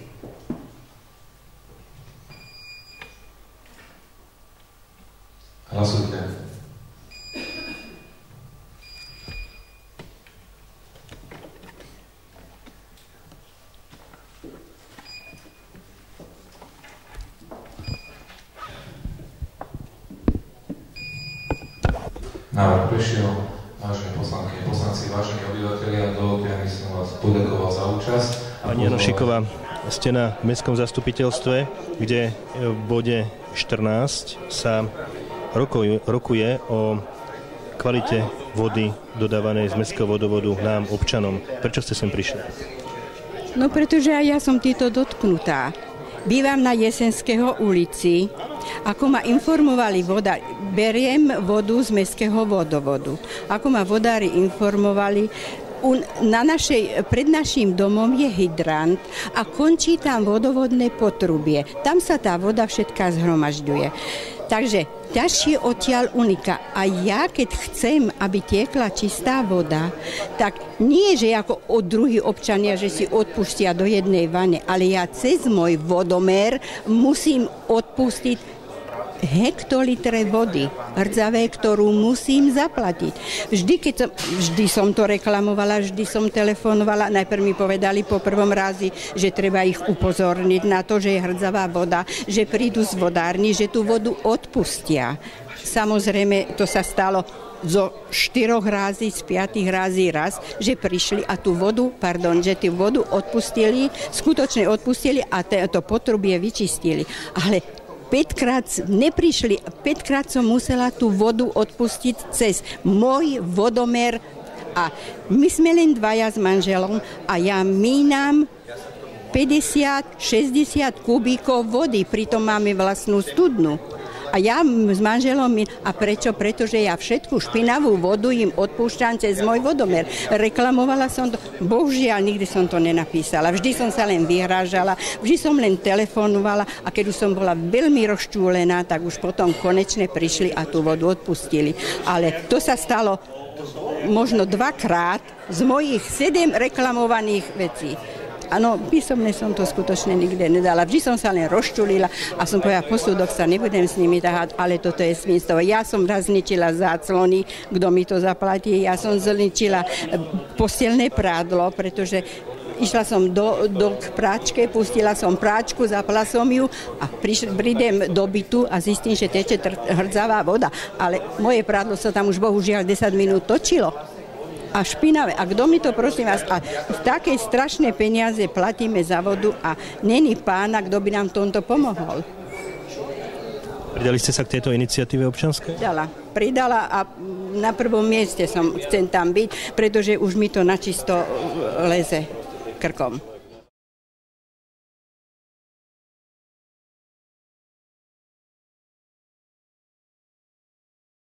Hlasujte. Návrh prešiel. Vážené poslanky a poslanci, vážení obyvatelia, dovolte, aby som vás poďakoval za účasť. Pani Janošiková, ste na mestskom zastupiteľstve, kde v bode štrnásť sa rokuje, rokuje o kvalite vody dodávanej z mestského vodovodu nám, občanom. Prečo ste sem prišli? No pretože aj ja som týto dotknutá. Bývam na Jesenského ulici. Ako ma informovali voda, beriem vodu z mestského vodovodu. Ako ma vodári informovali, na našej, pred naším domom je hydrant a končí tam vodovodné potrubie. Tam sa tá voda všetká zhromažďuje. Takže ťažšie odtiaľ unika. A ja, keď chcem, aby tiekla čistá voda, tak nie, že ako od druhých občania, že si odpustia do jednej vane, ale ja cez môj vodomer musím odpustiť hektolitre vody, rdzavé, ktorú musím zaplatiť. Vždy, keď som, vždy som to reklamovala, vždy som telefonovala, najprv mi povedali po prvom razi, že treba ich upozorniť na to, že je hrdzavá voda, že prídu z vodárny, že tú vodu odpustia. Samozrejme, to sa stalo zo štyroch rází, z piatých rází raz, že prišli a tú vodu, pardon, že tú vodu odpustili, skutočne odpustili a to potrubie vyčistili. Ale päťkrát neprišli, päťkrát som musela tú vodu odpustiť cez môj vodomer a my sme len dvaja s manželom a ja mínam päťdesiat šesťdesiat kubíkov vody, pritom máme vlastnú studnu. A ja s manželom, a prečo? Pretože ja všetku špinavú vodu im odpúšťam cez môj vodomer. Reklamovala som to, bohužiaľ nikdy som to nenapísala. Vždy som sa len vyhrážala, vždy som len telefonovala a keď už som bola veľmi rozčúlená, tak už potom konečne prišli a tú vodu odpustili. Ale to sa stalo možno dvakrát z mojich sedem reklamovaných vecí. Áno, písomne som to skutočne nikde nedala. Vždy som sa len rozčulila a som povedala, posúdok sa nebudem s nimi tahať, ale toto je svinstvo. Ja som raz zničila záclony, kto mi to zaplatí. Ja som zničila posteľné prádlo, pretože išla som do, do k práčke, pustila som práčku, zapala som ju a priš, prídem do bytu a zistím, že teče hrdzavá voda. Ale moje prádlo sa tam už bohužiaľ desať minút točilo. A špinavé. A kto mi to, prosím vás, a v takej strašné peniaze platíme za vodu a není pána, kto by nám tomto pomohol. Pridali ste sa k tejto iniciatíve občianskej? Pridala. Pridala a na prvom mieste som chcem tam byť, pretože už mi to načisto leze krkom.